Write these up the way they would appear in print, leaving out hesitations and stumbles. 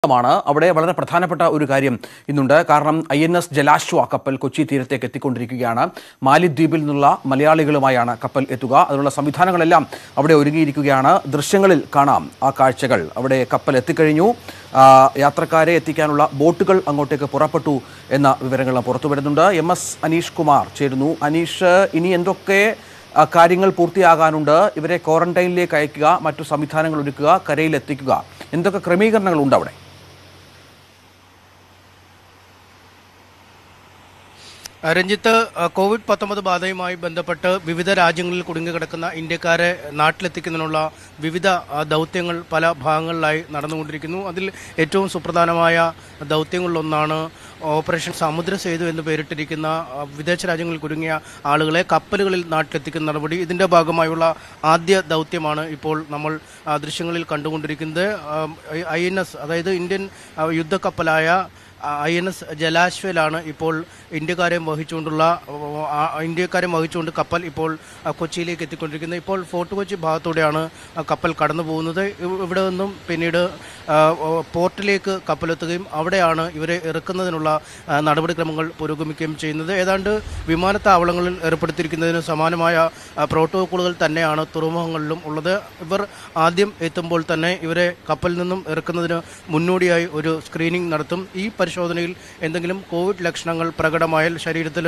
അവിടെ വളരെ പ്രധാനപ്പെട്ട ഒരു കാര്യം ഇന്നുണ്ട്. കാരണം INS ജലാശ്വ കപ്പൽ കൊച്ചി തീരത്തേക്ക് എത്തിക്കൊണ്ടിരിക്കുകയാണ്. മാലിദ്വീപിൽ നിന്നുള്ള മലയാളികളുമായാണ് കപ്പൽ എത്തുക. അതിനുള്ള സംവിധാനങ്ങളെല്ലാം അവിടെ ഒരുങ്ങിയിരിക്കുകയാണ്. ദൃശ്യങ്ങളിൽ കാണാം ആ കാഴ്ചകൾ. അവിടെ കപ്പൽ എത്തിക്കഴിഞ്ഞു. യാത്രക്കാരെ എത്തിക്കാനുള്ള ബോട്ടുകൾ അങ്ങോട്ടേക്ക് പുറപ്പെട്ടു എന്ന വിവരങ്ങൾ പുറത്തു വരുന്നുണ്ട്. MS അനീഷ് കുമാർ ചേരുന്നു. അനീഷ്, ഇനി എന്തൊക്കെ കാര്യങ്ങൾ പൂർത്തിയാകാനുണ്ട്? ഇവരെ ക്വാറന്റൈനിലേക്ക് അയക്കുക, മറ്റു സംവിധാനങ്ങൾ ഒരുക്കുക, കരയിലെത്തിക്കുക, എന്തൊക്കെ ക്രമീകരണങ്ങളുണ്ട് അവിടെ? രഞ്ജിത്ത്, COVID-19 ബാധയുമായി ബന്ധപ്പെട്ട് വിവിധ രാജ്യങ്ങളിൽ കുടുങ്ങിക്കിടക്കുന്ന ഇന്ത്യക്കാരെ നാട്ടിലെത്തിക്കുന്നതിനുള്ള വിവിധ ദൗത്യങ്ങൾ പല ഭാഗങ്ങളിലായി നടന്നുകൊണ്ടിരിക്കുന്നു. അതിൽ ഏറ്റവും സുപ്രധാനമായ ദൗത്യങ്ങളിലൊന്നാണ് ഓപ്പറേഷൻ സമുദ്ര സേതു എന്ന് പേരിട്ടിരിക്കുന്ന വിദേശ രാജ്യങ്ങളിൽ കുടുങ്ങിയ ആളുകളെ കപ്പലുകളിൽ നാട്ടിലെത്തിക്കുന്ന നടപടി. ഇതിൻ്റെ ഭാഗമായുള്ള ആദ്യ ദൗത്യമാണ് ഇപ്പോൾ നമ്മൾ ദൃശ്യങ്ങളിൽ കണ്ടുകൊണ്ടിരിക്കുന്നത്. INS, അതായത് ഇന്ത്യൻ യുദ്ധക്കപ്പലായ INS ജലാശ്വയിലാണ് ഇപ്പോൾ ഇന്ത്യക്കാരെ വഹിച്ചുകൊണ്ട് കപ്പൽ ഇപ്പോൾ കൊച്ചിയിലേക്ക് എത്തിക്കൊണ്ടിരിക്കുന്നത്. ഇപ്പോൾ ഫോർട്ട് കൊച്ചി ഭാഗത്തൂടെയാണ് കപ്പൽ കടന്നു പോകുന്നത്. ഇവിടെ നിന്നും പിന്നീട് പോർട്ടിലേക്ക് കപ്പലെത്തുകയും അവിടെയാണ് ഇവരെ ഇറക്കുന്നതിനുള്ള നടപടിക്രമങ്ങൾ പുരോഗമിക്കുകയും ചെയ്യുന്നത്. ഏതാണ്ട് വിമാനത്താവളങ്ങളിൽ ഏർപ്പെടുത്തിയിരിക്കുന്നതിന് സമാനമായ പ്രോട്ടോക്കോളുകൾ തന്നെയാണ് തുറമുഖങ്ങളിലും ഉള്ളത്. ഇവർ ആദ്യം എത്തുമ്പോൾ തന്നെ ഇവരെ കപ്പലിൽ നിന്നും ഇറക്കുന്നതിന് മുന്നോടിയായി ഒരു സ്ക്രീനിംഗ് നടത്തും. ഈ പരിശോധനയിൽ എന്തെങ്കിലും കോവിഡ് ലക്ഷണങ്ങൾ പ്രകടമായാൽ, ശരീരത്തിൽ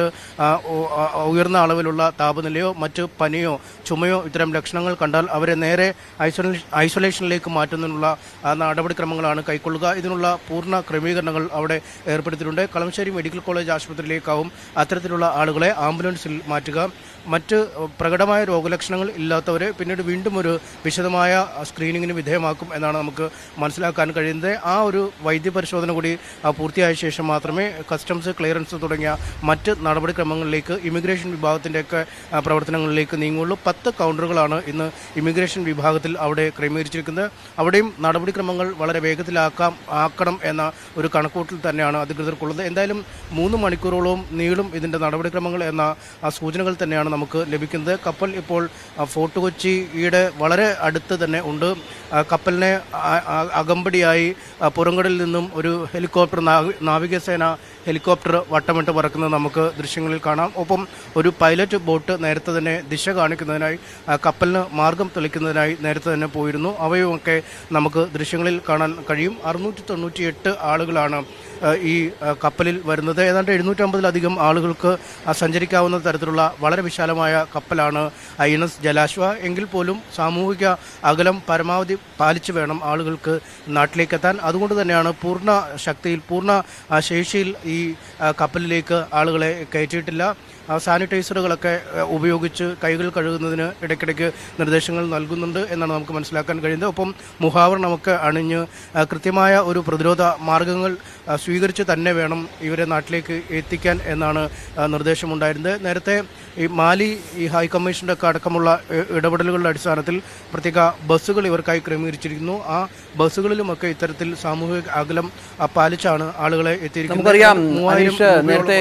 ഉയർന്ന അളവിലുള്ള താപനിലയോ മറ്റ് പനിയോ ചുമയോ ഇത്തരം ലക്ഷണങ്ങൾ കണ്ടാൽ അവരെ നേരെ ഐസൊലേഷനിലേക്ക് മാറ്റുന്നതിനുള്ള നടപടിക്രമങ്ങളാണ് കൈക്കൊള്ളുക. ഇതിനുള്ള പൂർണ്ണ ക്രമീകരണങ്ങൾ അവിടെ ഏർപ്പെടുത്തിയിട്ടുണ്ട്. കളമശ്ശേരി മെഡിക്കൽ കോളേജ് ആശുപത്രിയിലേക്കാവും അത്തരത്തിലുള്ള ആളുകളെ ആംബുലൻസിൽ മാറ്റുക. മറ്റ് പ്രകടമായ രോഗലക്ഷണങ്ങൾ ഇല്ലാത്തവരെ പിന്നീട് വീണ്ടും ഒരു വിശദമായ സ്ക്രീനിങ്ങിന് വിധേയമാക്കും എന്നാണ് നമുക്ക് മനസ്സിലാക്കാൻ കഴിയുന്നത്. ആ ഒരു വൈദ്യപരിശോധന കൂടി പൂർത്തിയായ ശേഷം മാത്രമേ കസ്റ്റംസ്, ക്ലിയറൻസ് തുടങ്ങിയ മറ്റ് നടപടിക്രമങ്ങളിലേക്ക് ഇമിഗ്രേഷൻ വിഭാഗത്തിൻ്റെയൊക്കെ പ്രവർത്തനങ്ങളിലേക്ക് നീങ്ങുള്ളൂ. 10 കൗണ്ടറുകളാണ് ഇന്ന് ഇമിഗ്രേഷൻ വിഭാഗത്തിൽ അവിടെ ക്രമീകരിച്ചിരിക്കുന്നത്. അവിടെയും നടപടിക്രമങ്ങൾ വളരെ വേഗത്തിലാക്കണം എന്ന ഒരു കണക്കൂട്ടിൽ തന്നെയാണ് അധികൃതർക്കുള്ളത്. എന്തായാലും 3 മണിക്കൂറോളം നീളും ഇതിൻ്റെ നടപടിക്രമങ്ങൾ എന്ന സൂചനകൾ തന്നെയാണ് നമുക്ക് ലഭിക്കുന്നത്. കപ്പൽ ഇപ്പോൾ ഫോർട്ട് കൊച്ചിയുടെ വളരെ അടുത്ത് തന്നെ ഉണ്ട്. കപ്പലിനെ അകമ്പടിയായി പുറംകടലിൽ നിന്നും ഒരു ഹെലികോപ്റ്റർ, നാവികസേന ഹെലികോപ്റ്റർ വട്ടമിട്ട് പറക്കുന്നത് നമുക്ക് ദൃശ്യങ്ങളിൽ കാണാം. ഒപ്പം ഒരു പൈലറ്റ് ബോട്ട് നേരത്തെ തന്നെ ദിശ കാണിക്കുന്നതിനായി, കപ്പലിന് മാർഗം തെളിക്കുന്നതിനായി നേരത്തെ തന്നെ പോയിരുന്നു. അവയുമൊക്കെ നമുക്ക് ദൃശ്യങ്ങളിൽ കാണാൻ കഴിയും. 698 ആളുകളാണ് ഈ കപ്പലിൽ വരുന്നത്. ഏതാണ്ട് 750-ലധികം ആളുകൾക്ക് സഞ്ചരിക്കാവുന്ന തരത്തിലുള്ള വളരെ വിശാലമായ കപ്പലാണ് INS ജലാശ്വ. എങ്കിൽ പോലും സാമൂഹിക അകലം പരമാവധി പാലിച്ചു വേണം ആളുകൾക്ക് നാട്ടിലേക്ക് എത്താൻ. അതുകൊണ്ട് തന്നെയാണ് പൂർണ്ണ ശക്തിയിൽ, പൂർണ്ണ ശേഷിയിൽ ഈ കപ്പലിലേക്ക് ആളുകളെ കയറ്റിയിട്ടില്ല. സാനിറ്റൈസറുകളൊക്കെ ഉപയോഗിച്ച് കൈകൾ കഴുകുന്നതിന് ഇടയ്ക്കിടയ്ക്ക് നിർദ്ദേശങ്ങൾ നൽകുന്നുണ്ട് എന്നാണ് നമുക്ക് മനസ്സിലാക്കാൻ കഴിയുന്നത്. ഒപ്പം മുഖാവരണമൊക്കെ അണിഞ്ഞ് കൃത്യമായ ഒരു പ്രതിരോധ മാർഗങ്ങൾ സ്വീകരിച്ച് തന്നെ വേണം ഇവരെ നാട്ടിലേക്ക് എത്തിക്കാൻ എന്നാണ് നിർദ്ദേശമുണ്ടായിരുന്നത്. നേരത്തെ ഈ മാലി ഹൈക്കമ്മീഷൻ്റെ ഒക്കെ അടക്കമുള്ള ഇടപെടലുകളുടെ അടിസ്ഥാനത്തിൽ പ്രത്യേക ബസ്സുകൾ ഇവർക്കായി ക്രമീകരിച്ചിരിക്കുന്നു. ആ ബസ്സുകളിലുമൊക്കെ ഇത്തരത്തിൽ സാമൂഹിക അകലം പാലിച്ചാണ് ആളുകളെ എത്തിയിരിക്കുന്നത്. നേരത്തെ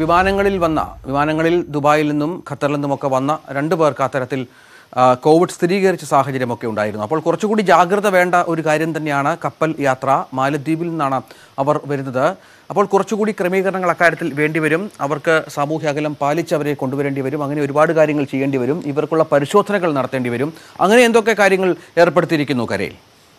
വിമാനങ്ങളിൽ ദുബായിൽ നിന്നും ഖത്തറിൽ നിന്നുമൊക്കെ വന്ന 2 പേർക്ക് അത്തരത്തിൽ കോവിഡ് സ്ഥിരീകരിച്ച സാഹചര്യമൊക്കെ ഉണ്ടായിരുന്നു. അപ്പോൾ കുറച്ചുകൂടി ജാഗ്രത വേണ്ട ഒരു കാര്യം തന്നെയാണ് കപ്പൽ യാത്ര. മാലദ്വീപിൽ നിന്നാണ് അവർ വരുന്നത്. അപ്പോൾ കുറച്ചുകൂടി ക്രമീകരണങ്ങൾ അക്കാര്യത്തിൽ വേണ്ടിവരും. അവർക്ക് സാമൂഹ്യ അകലം പാലിച്ച് അവരെ കൊണ്ടുവരേണ്ടി വരും. അങ്ങനെ ഒരുപാട് കാര്യങ്ങൾ ചെയ്യേണ്ടി വരും. ഇവർക്കുള്ള പരിശോധനകൾ നടത്തേണ്ടി വരും. അങ്ങനെ എന്തൊക്കെ കാര്യങ്ങൾ ഏർപ്പെടുത്തിയിരിക്കുന്നു കരയിൽ?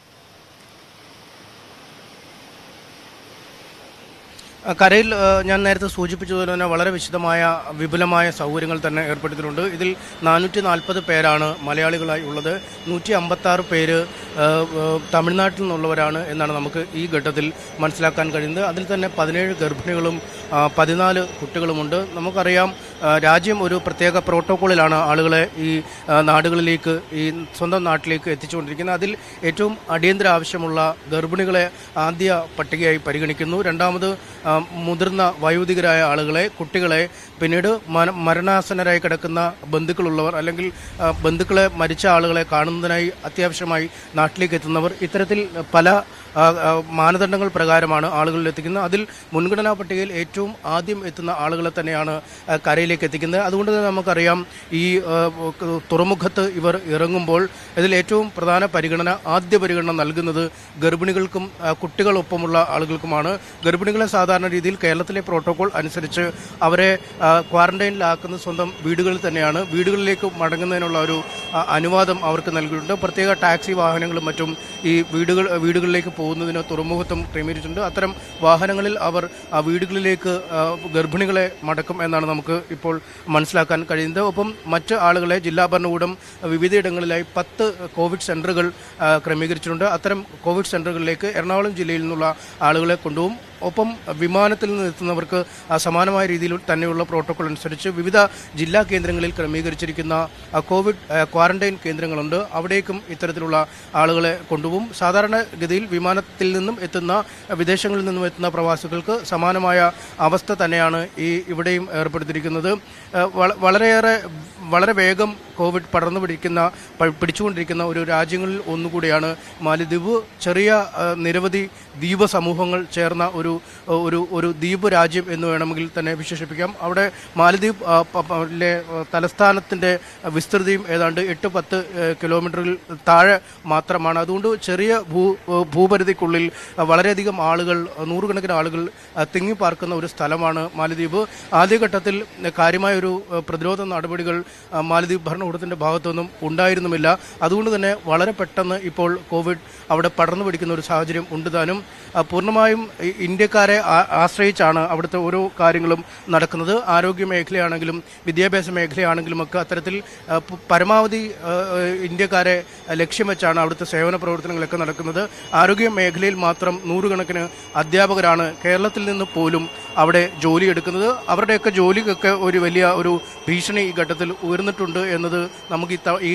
കരയിൽ ഞാൻ നേരത്തെ സൂചിപ്പിച്ചതുപോലെ തന്നെ വളരെ വിപുലമായ സൗകര്യങ്ങൾ തന്നെ ഏർപ്പെടുത്തിയിട്ടുണ്ട്. ഇതിൽ 440 പേരാണ് മലയാളികളായി ഉള്ളത്. 156 പേര് തമിഴ്നാട്ടിൽ നിന്നുള്ളവരാണ് എന്നാണ് നമുക്ക് ഈ ഘട്ടത്തിൽ മനസ്സിലാക്കാൻ കഴിയുന്നത്. അതിൽ തന്നെ 17 ഗർഭിണികളും 14 കുട്ടികളുമുണ്ട്. നമുക്കറിയാം, രാജ്യം ഒരു പ്രത്യേക പ്രോട്ടോക്കോളിലാണ് ആളുകളെ ഈ നാടുകളിലേക്ക്, ഈ സ്വന്തം നാട്ടിലേക്ക് എത്തിച്ചുകൊണ്ടിരിക്കുന്നത്. അതിൽ ഏറ്റവും അടിയന്തര ആവശ്യമുള്ള ഗർഭിണികളെ ആദ്യ പട്ടികയായി പരിഗണിക്കുന്നു. രണ്ടാമത് മുതിർന്ന വയോധികരായ ആളുകളെ, കുട്ടികളെ, പിന്നീട് മരണാസന്നരായി കിടക്കുന്ന ബന്ധുക്കളുള്ളവർ, അല്ലെങ്കിൽ ബന്ധുക്കളെ, മരിച്ച ആളുകളെ കാണുന്നതിനായി അത്യാവശ്യമായി നാട്ടിലേക്ക് എത്തുന്നവർ, ഇത്തരത്തിൽ പല മാനദണ്ഡങ്ങൾ പ്രകാരമാണ് ആളുകളിൽ എത്തിക്കുന്നത്. അതിൽ മുൻഗണനാ പട്ടികയിൽ ഏറ്റവും ആദ്യം എത്തുന്ന ആളുകളെ തന്നെയാണ് കരയിലേക്ക് എത്തിക്കുന്നത്. അതുകൊണ്ട് തന്നെ നമുക്കറിയാം ഈ തുറമുഖത്ത് ഇവർ ഇറങ്ങുമ്പോൾ ഇതിൽ ഏറ്റവും പ്രധാന ആദ്യ പരിഗണന നൽകുന്നത് ഗർഭിണികൾക്കും കുട്ടികളൊപ്പമുള്ള ആളുകൾക്കുമാണ്. ഗർഭിണികളെ സാധാരണ രീതിയിൽ കേരളത്തിലെ പ്രോട്ടോകോൾ അനുസരിച്ച് അവരെ ക്വാറന്റൈനിലാക്കുന്നത് സ്വന്തം വീടുകളിൽ തന്നെയാണ്. വീടുകളിലേക്ക് മടങ്ങുന്നതിനുള്ള ഒരു അനുവാദം അവർക്ക് നൽകിയിട്ടുണ്ട്. പ്രത്യേക ടാക്സി വാഹനങ്ങളും മറ്റും ഈ വീടുകളിലേക്ക് പോകുന്നതിന് തുറമുഖത്തും ക്രമീകരിച്ചിട്ടുണ്ട്. അത്തരം വാഹനങ്ങളിൽ അവർ വീടുകളിലേക്ക് ഗർഭിണികളെ മടക്കും എന്നാണ് നമുക്ക് ഇപ്പോൾ മനസ്സിലാക്കാൻ കഴിയുന്നത്. ഒപ്പം മറ്റ് ആളുകളെ ജില്ലാ ഭരണകൂടം വിവിധയിടങ്ങളിലായി 10 കോവിഡ് സെൻ്ററുകൾ ക്രമീകരിച്ചിട്ടുണ്ട്. അത്തരം കോവിഡ് സെൻ്ററുകളിലേക്ക് എറണാകുളം ജില്ലയിൽ നിന്നുള്ള ആളുകളെ കൊണ്ടുപോകും. ഒപ്പം വിമാനത്തിൽ നിന്ന് എത്തുന്നവർക്ക് സമാനമായ രീതിയിൽ തന്നെയുള്ള പ്രോട്ടോകോൾ അനുസരിച്ച് വിവിധ ജില്ലാ കേന്ദ്രങ്ങളിൽ ക്രമീകരിച്ചിരിക്കുന്ന കോവിഡ് ക്വാറന്റൈൻ കേന്ദ്രങ്ങളുണ്ട്. അവിടേക്കും ഇത്തരത്തിലുള്ള ആളുകളെ കൊണ്ടുപോകും. സാധാരണഗതിയിൽ വിമാനത്തിൽ നിന്നും എത്തുന്ന വിദേശങ്ങളിൽ നിന്നും എത്തുന്ന പ്രവാസികൾക്ക് സമാനമായ അവസ്ഥ തന്നെയാണ് ഇവിടെയും ഏർപ്പെടുത്തിയിരിക്കുന്നത്. വളരെ വേഗം കോവിഡ് പിടിച്ചുകൊണ്ടിരിക്കുന്ന ഒരു രാജ്യങ്ങളിൽ ഒന്നുകൂടിയാണ് മാലിദ്വീപ്. ചെറിയ നിരവധി ദ്വീപ സമൂഹങ്ങൾ ചേർന്ന ഒരു ദ്വീപ് രാജ്യം എന്ന് വേണമെങ്കിൽ തന്നെ വിശേഷിപ്പിക്കാം. അവിടെ മാലദ്വീപ് തലസ്ഥാനത്തിൻ്റെ വിസ്തൃതിയും ഏതാണ്ട് 8-10 കിലോമീറ്ററിൽ താഴെ മാത്രമാണ്. അതുകൊണ്ട് ചെറിയ ഭൂപരിധിക്കുള്ളിൽ വളരെയധികം ആളുകൾ, നൂറുകണക്കിന് ആളുകൾ തിങ്ങിപ്പാർക്കുന്ന ഒരു സ്ഥലമാണ് മാലദ്വീപ്. ആദ്യഘട്ടത്തിൽ കാര്യമായൊരു പ്രതിരോധ നടപടികൾ മാലദ്വീപ് ഭരണകൂടത്തിൻ്റെ ഭാഗത്തൊന്നും ഉണ്ടായിരുന്നുമില്ല. അതുകൊണ്ട് തന്നെ വളരെ പെട്ടെന്ന് ഇപ്പോൾ കോവിഡ് അവിടെ പടർന്നു പിടിക്കുന്ന ഒരു സാഹചര്യം ഉണ്ട് താനും. പൂർണ്ണമായും ഇന്ത്യക്കാരെ ആശ്രയിച്ചാണ് അവിടുത്തെ ഓരോ കാര്യങ്ങളും നടക്കുന്നത്. ആരോഗ്യ മേഖലയാണെങ്കിലും വിദ്യാഭ്യാസ മേഖലയാണെങ്കിലും ഒക്കെ അത്തരത്തിൽ പരമാവധി ഇന്ത്യക്കാരെ ലക്ഷ്യം വെച്ചാണ് അവിടുത്തെ സേവന പ്രവർത്തനങ്ങളൊക്കെ നടക്കുന്നത്. ആരോഗ്യ മേഖലയിൽ മാത്രം നൂറുകണക്കിന് അധ്യാപകരാണ് കേരളത്തിൽ നിന്ന് പോലും അവിടെ ജോലി എടുക്കുന്നത്. അവരുടെയൊക്കെ ജോലിക്കൊക്കെ ഒരു വലിയ ഭീഷണി ഈ ഘട്ടത്തിൽ ഉയർന്നിട്ടുണ്ട് എന്നത് നമുക്ക്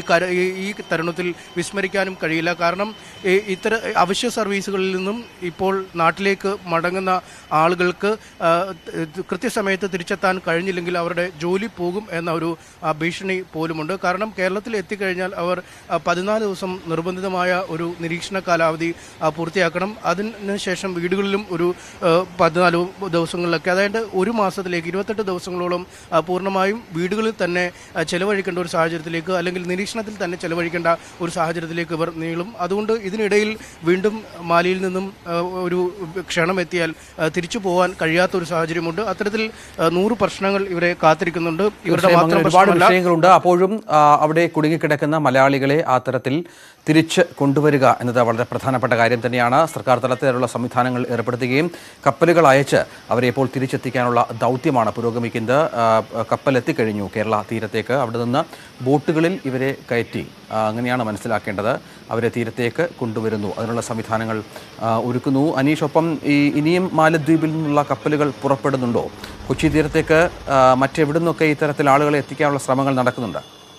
ഈ തരുണത്തിൽ വിസ്മരിക്കാനും കഴിയില്ല. കാരണം ഇത്തരം അവശ്യ സർവീസുകളിൽ നിന്നും ഇപ്പോൾ നാട്ടിലേക്ക് മടങ്ങുന്ന ആളുകൾക്ക് കൃത്യസമയത്ത് തിരിച്ചെത്താൻ കഴിഞ്ഞില്ലെങ്കിൽ അവരുടെ ജോലി പോകും എന്ന ഒരു ഭീഷണി പോലുമുണ്ട്. കാരണം കേരളത്തിൽ എത്തിക്കഴിഞ്ഞാൽ അവർ 14 ദിവസം നിർബന്ധിതമായ ഒരു നിരീക്ഷണ കാലാവധി പൂർത്തിയാക്കണം. അതിനുശേഷം വീടുകളിലും ഒരു 14 ദിവസങ്ങളിലൊക്കെ, അതായത് ഒരു മാസത്തിലേക്ക് 28 ദിവസങ്ങളോളം പൂർണ്ണമായും വീടുകളിൽ തന്നെ ചെലവഴിക്കേണ്ട ഒരു സാഹചര്യത്തിലേക്ക്, അല്ലെങ്കിൽ നിരീക്ഷണത്തിൽ തന്നെ ചെലവഴിക്കേണ്ട ഒരു സാഹചര്യത്തിലേക്ക് ഇവർ നീളും. അതുകൊണ്ട് ഇതിനിടയിൽ വീണ്ടും മാലിയിൽ നിന്നും ഒരു ക്ഷണം എത്തിയാൽ തിരിച്ചു പോകാൻ കഴിയാത്ത ഒരു സാഹചര്യമുണ്ട്. അത്തരത്തിൽ 100 പ്രശ്നങ്ങൾ ഇവരെ കാത്തിരിക്കുന്നുണ്ട്. ഇവരുടെ ഒരുപാട് വിഷയങ്ങളുണ്ട്. അപ്പോഴും അവിടെ കുടുങ്ങിക്കിടക്കുന്ന മലയാളികളെ ആ തരത്തിൽ തിരിച്ച് കൊണ്ടുവരിക എന്നത് വളരെ പ്രധാനപ്പെട്ട കാര്യം തന്നെയാണ്. സർക്കാർ തലത്തിലുള്ള സംവിധാനങ്ങൾ ഏർപ്പെടുത്തുകയും കപ്പലുകൾ അയച്ച് അവരെ ഇപ്പോൾ തിരിച്ചെത്തിക്കാനുള്ള ദൗത്യമാണ് പുരോഗമിക്കുന്നത്. കപ്പൽ എത്തിക്കഴിഞ്ഞു കേരള തീരത്തേക്ക്. അവിടെ നിന്ന് ബോട്ടുകളിൽ ഇവരെ കയറ്റി, അങ്ങനെയാണ് മനസ്സിലാക്കേണ്ടത്, അവരെ തീരത്തേക്ക് കൊണ്ടുവരുന്നു. അതിനുള്ള സംവിധാനങ്ങൾ ഒരുക്കുന്നു. അനീഷ്, ഒപ്പം ഇനിയും മാലദ്വീപിൽ നിന്നുള്ള കപ്പലുകൾ പുറപ്പെടുന്നുണ്ടോ? കൊച്ചി തീരത്തേക്ക് മറ്റെവിടെ നിന്നൊക്കെ ഇത്തരത്തിൽ ആളുകളെ എത്തിക്കാനുള്ള ശ്രമങ്ങൾ നടക്കുന്നുണ്ട്?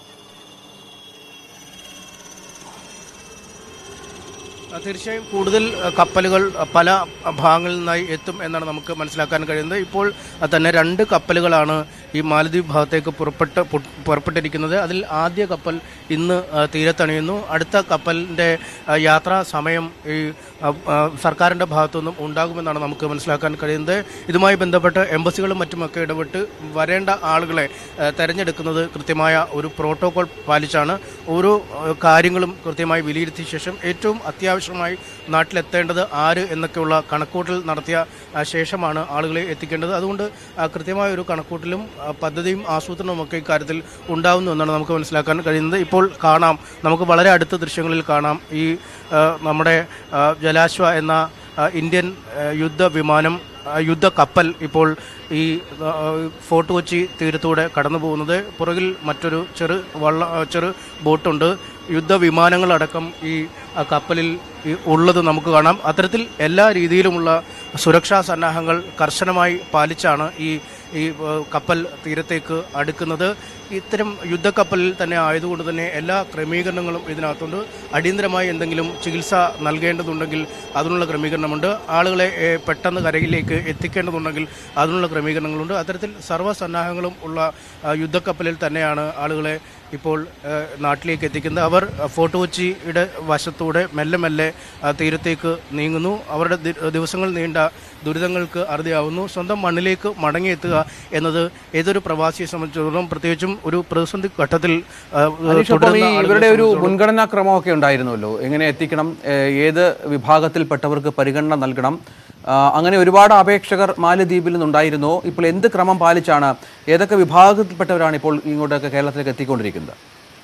തീർച്ചയായും കൂടുതൽ കപ്പലുകൾ പല ഭാഗങ്ങളിൽ നിന്നായി എത്തും എന്നാണ് നമുക്ക് മനസ്സിലാക്കാൻ കഴിയുന്നത്. ഇപ്പോൾ തന്നെ 2 കപ്പലുകളാണ് ഈ മാലദ്വീപ് ഭാഗത്തേക്ക് പുറപ്പെട്ടിരിക്കുന്നത്. അതിൽ ആദ്യ കപ്പൽ ഇന്ന് തീരത്തണിയുന്നു. അടുത്ത കപ്പലിൻ്റെ യാത്രാ സമയം ഈ സർക്കാരിൻ്റെ ഭാഗത്തുനിന്നും ഉണ്ടാകുമെന്നാണ് നമുക്ക് മനസ്സിലാക്കാൻ കഴിയുന്നത്. ഇതുമായി ബന്ധപ്പെട്ട് എംബസികളും മറ്റുമൊക്കെ ഇടപെട്ട് വരേണ്ട ആളുകളെ തിരഞ്ഞെടുക്കുന്നത് കൃത്യമായ ഒരു പ്രോട്ടോകോൾ പാലിച്ചാണ്. ഓരോ കാര്യങ്ങളും കൃത്യമായി വിലയിരുത്തിയ ശേഷം ഏറ്റവും അത്യാവശ്യമായി നാട്ടിലെത്തേണ്ടത് ആര് എന്നൊക്കെയുള്ള കണക്കൂട്ടൽ നടത്തിയ ശേഷമാണ് ആളുകളെ എത്തിക്കേണ്ടത്. അതുകൊണ്ട് കൃത്യമായ ഒരു കണക്കൂട്ടലും പദ്ധതിയും ആസൂത്രണവും ഒക്കെ ഇക്കാര്യത്തിൽ ഉണ്ടാവുന്നു എന്നാണ് നമുക്ക് മനസ്സിലാക്കാൻ കഴിയുന്നത്. ഇപ്പോൾ കാണാം, നമുക്ക് വളരെ അടുത്ത ദൃശ്യങ്ങളിൽ കാണാം, ഈ നമ്മുടെ ജലാശ്വ എന്ന ഇന്ത്യൻ യുദ്ധ കപ്പൽ ഇപ്പോൾ ഈ ഫോർട്ട് കൊച്ചി തീരത്തൂടെ കടന്നു പോകുന്നത്. പുറകിൽ മറ്റൊരു ചെറു ബോട്ടുണ്ട്. യുദ്ധവിമാനങ്ങളടക്കം ഈ കപ്പലിൽ ഉള്ളത് നമുക്ക് കാണാം. അത്തരത്തിൽ എല്ലാ രീതിയിലുമുള്ള സുരക്ഷാ സന്നാഹങ്ങൾ കർശനമായി പാലിച്ചാണ് ഈ കപ്പൽ തീരത്തേക്ക് അടുക്കുന്നത്. ഇത്തരം യുദ്ധക്കപ്പലിൽ തന്നെ ആയതുകൊണ്ട് തന്നെ എല്ലാ ക്രമീകരണങ്ങളും ഇതിനകത്തുണ്ട്. അടിയന്തരമായി എന്തെങ്കിലും ചികിത്സ നൽകേണ്ടതുണ്ടെങ്കിൽ അതിനുള്ള ക്രമീകരണമുണ്ട്. ആളുകളെ പെട്ടെന്ന് കരയിലേക്ക് എത്തിക്കേണ്ടതുണ്ടെങ്കിൽ അതിനുള്ള ക്രമീകരണങ്ങളുണ്ട്. അത്തരത്തിൽ സർവ്വസന്നാഹങ്ങളും ഉള്ള യുദ്ധക്കപ്പലിൽ തന്നെയാണ് ആളുകളെ ഇപ്പോൾ നാട്ടിലേക്ക് എത്തിക്കുന്നത്. അവർ ഫോർട്ട് കൊച്ചിയുടെ വശത്തൂടെ മെല്ലെ മെല്ലെ തീരത്തേക്ക് നീങ്ങുന്നു. അവരുടെ ദിവസങ്ങൾ നീണ്ട ദുരിതങ്ങൾക്ക് അറുതിയാവുന്നു. സ്വന്തം മണ്ണിലേക്ക് മടങ്ങിയെത്തുക എന്നത് ഏതൊരു പ്രവാസിയെ സംബന്ധിച്ചിടത്തോളം പ്രത്യേകിച്ചും ഒരു പ്രതിസന്ധി ഘട്ടത്തിൽ ഇവരുടെ ഒരു മുൻഗണനാ ക്രമമൊക്കെ ഉണ്ടായിരുന്നല്ലോ. എങ്ങനെ എത്തിക്കണം, ഏത് വിഭാഗത്തിൽപ്പെട്ടവർക്ക് പരിഗണന നൽകണം, അങ്ങനെ ഒരുപാട് അപേക്ഷകർ മാലദ്വീപിൽ നിന്നുണ്ടായിരുന്നു. ഇപ്പോൾ എന്ത് ക്രമം പാലിച്ചാണ്, ഏതൊക്കെ വിഭാഗത്തിൽപ്പെട്ടവരാണ് ഇപ്പോൾ ഇങ്ങോട്ടൊക്കെ കേരളത്തിലേക്ക് എത്തിക്കൊണ്ടിരിക്കുന്നത്?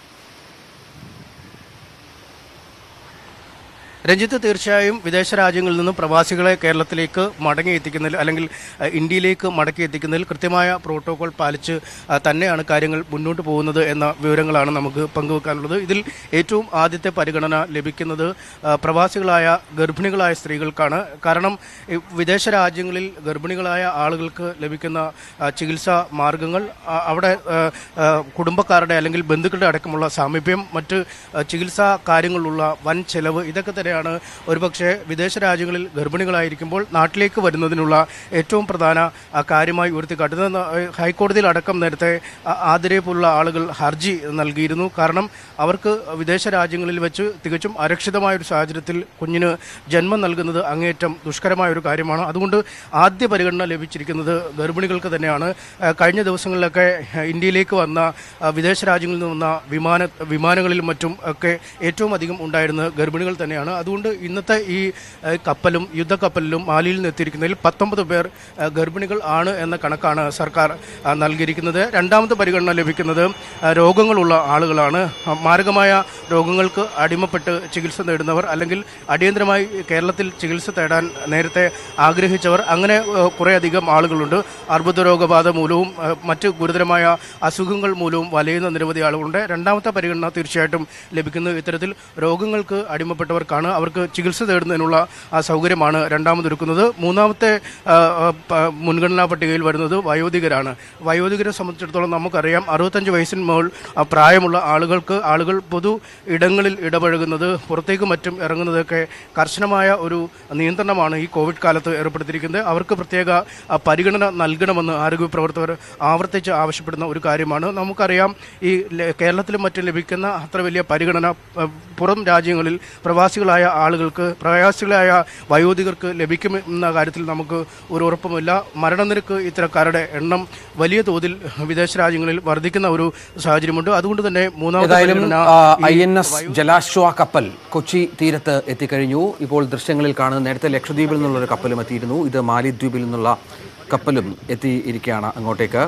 രഞ്ജിത്ത്, തീർച്ചയായും വിദേശ രാജ്യങ്ങളിൽ നിന്നും പ്രവാസികളെ കേരളത്തിലേക്ക് മടങ്ങി എത്തിക്കുന്നതിൽ അല്ലെങ്കിൽ ഇന്ത്യയിലേക്ക് മടക്കി എത്തിക്കുന്നതിൽ കൃത്യമായ പ്രോട്ടോകോൾ പാലിച്ച് തന്നെയാണ് കാര്യങ്ങൾ മുന്നോട്ട് പോകുന്നത് എന്ന വിവരങ്ങളാണ് നമുക്ക് പങ്കുവെക്കാനുള്ളത്. ഇതിൽ ഏറ്റവും ആദ്യത്തെ പരിഗണന ലഭിക്കുന്നത് പ്രവാസികളായ ഗർഭിണികളായ സ്ത്രീകൾക്കാണ്. കാരണം വിദേശ രാജ്യങ്ങളിൽ ഗർഭിണികളായ ആളുകൾക്ക് ലഭിക്കുന്ന ചികിത്സാ മാർഗങ്ങൾ, അവിടെ കുടുംബക്കാരുടെ അല്ലെങ്കിൽ ബന്ധുക്കളുടെ അടക്കമുള്ള സാമീപ്യം, മറ്റ് ചികിത്സാ കാര്യങ്ങളിലുള്ള വൻ ചെലവ്, ഇതൊക്കെ തന്നെ ഒരുപക്ഷെ വിദേശ രാജ്യങ്ങളിൽ ഗർഭിണികളായിരിക്കുമ്പോൾ നാട്ടിലേക്ക് വരുന്നതിനുള്ള ഏറ്റവും പ്രധാന കാര്യമായി ഉയർത്തിക്കാട്ടുന്നത്. ഹൈക്കോടതിയിൽ അടക്കം നേരത്തെ ആതിരെ പോലുള്ള ആളുകൾ ഹർജി നൽകിയിരുന്നു. കാരണം അവർക്ക് വിദേശ രാജ്യങ്ങളിൽ വെച്ച് തികച്ചും അരക്ഷിതമായ ഒരു സാഹചര്യത്തിൽ കുഞ്ഞിന് ജന്മം നൽകുന്നത് അങ്ങേയറ്റം ദുഷ്കരമായ ഒരു കാര്യമാണ്. അതുകൊണ്ട് ആദ്യ പരിഗണന ലഭിച്ചിരിക്കുന്നത് ഗർഭിണികൾക്ക് തന്നെയാണ്. കഴിഞ്ഞ ദിവസങ്ങളിലൊക്കെ ഇന്ത്യയിലേക്ക് വന്ന വിദേശ രാജ്യങ്ങളിൽ നിന്ന് വന്ന വിമാനങ്ങളിലും മറ്റും ഒക്കെ ഏറ്റവും അധികം ഉണ്ടായിരുന്നത് ഗർഭിണികൾ തന്നെയാണ്. അതുകൊണ്ട് ഇന്നത്തെ ഈ കപ്പലും യുദ്ധക്കപ്പലിലും മാലിയിൽ നിന്ന് എത്തിയിരിക്കുന്നതിൽ 19 പേർ ഗർഭിണികൾ ആണ് എന്ന കണക്കാണ് സർക്കാർ നൽകിയിരിക്കുന്നത്. രണ്ടാമത്തെ പരിഗണന ലഭിക്കുന്നത് രോഗങ്ങളുള്ള ആളുകളാണ്. മാരകമായ രോഗങ്ങൾക്ക് അടിമപ്പെട്ട് ചികിത്സ നേടുന്നവർ, അല്ലെങ്കിൽ അടിയന്തരമായി കേരളത്തിൽ ചികിത്സ തേടാൻ നേരത്തെ ആഗ്രഹിച്ചവർ, അങ്ങനെ കുറേയധികം ആളുകളുണ്ട്. അർബുദ രോഗബാധ മൂലവും മറ്റ് ഗുരുതരമായ അസുഖങ്ങൾ മൂലവും വലയുന്ന നിരവധി ആളുകളുണ്ട്. രണ്ടാമത്തെ പരിഗണന തീർച്ചയായിട്ടും ലഭിക്കുന്നത് ഇത്തരത്തിൽ രോഗങ്ങൾക്ക് അടിമപ്പെട്ടവർക്കാണ്. അവർക്ക് ചികിത്സ തേടുന്നതിനുള്ള സൗകര്യമാണ് രണ്ടാമതൊരുക്കുന്നത്. മൂന്നാമത്തെ മുൻഗണനാ പട്ടികയിൽ വരുന്നത് വയോധികരാണ്. വയോധികരെ സംബന്ധിച്ചിടത്തോളം നമുക്കറിയാം, 65 വയസ്സിന് മുകളിൽ പ്രായമുള്ള ആളുകൾ പൊതു ഇടങ്ങളിൽ ഇടപഴകുന്നത്, പുറത്തേക്ക് മറ്റും ഇറങ്ങുന്നതൊക്കെ കർശനമായ ഒരു നിയന്ത്രണമാണ് ഈ കോവിഡ് കാലത്ത് ഏർപ്പെടുത്തിയിരിക്കുന്നത്. അവർക്ക് പ്രത്യേക പരിഗണന നൽകണമെന്ന് ആരോഗ്യ പ്രവർത്തകർ ആവർത്തിച്ച് ആവശ്യപ്പെടുന്ന ഒരു കാര്യമാണ്. നമുക്കറിയാം, ഈ കേരളത്തിലും മറ്റും ലഭിക്കുന്ന അത്ര വലിയ പരിഗണന പുറം രാജ്യങ്ങളിൽ പ്രവാസികളായ വയോധികർക്ക് ലഭിക്കുമെന്ന കാര്യത്തിൽ നമുക്ക് ഒരു ഉറപ്പുമില്ല. മരണനിരക്ക് ഇത്തരക്കാരുടെ എണ്ണം വലിയ തോതിൽ വിദേശ രാജ്യങ്ങളിൽ വർദ്ധിക്കുന്ന ഒരു സാഹചര്യമുണ്ട്. അതുകൊണ്ട് തന്നെ മൂന്നാമത്തെ INS ജലാശ്വ കപ്പൽ കൊച്ചി തീരത്ത് എത്തിക്കഴിഞ്ഞു. ഇപ്പോൾ ദൃശ്യങ്ങളിൽ കാണുന്ന, നേരത്തെ ലക്ഷദ്വീപിൽ നിന്നുള്ളൊരു കപ്പലും എത്തിയിരുന്നു. ഇത് മാലിദ്വീപിൽ നിന്നുള്ള കപ്പലും എത്തിയിരിക്കുകയാണ് അങ്ങോട്ടേക്ക്.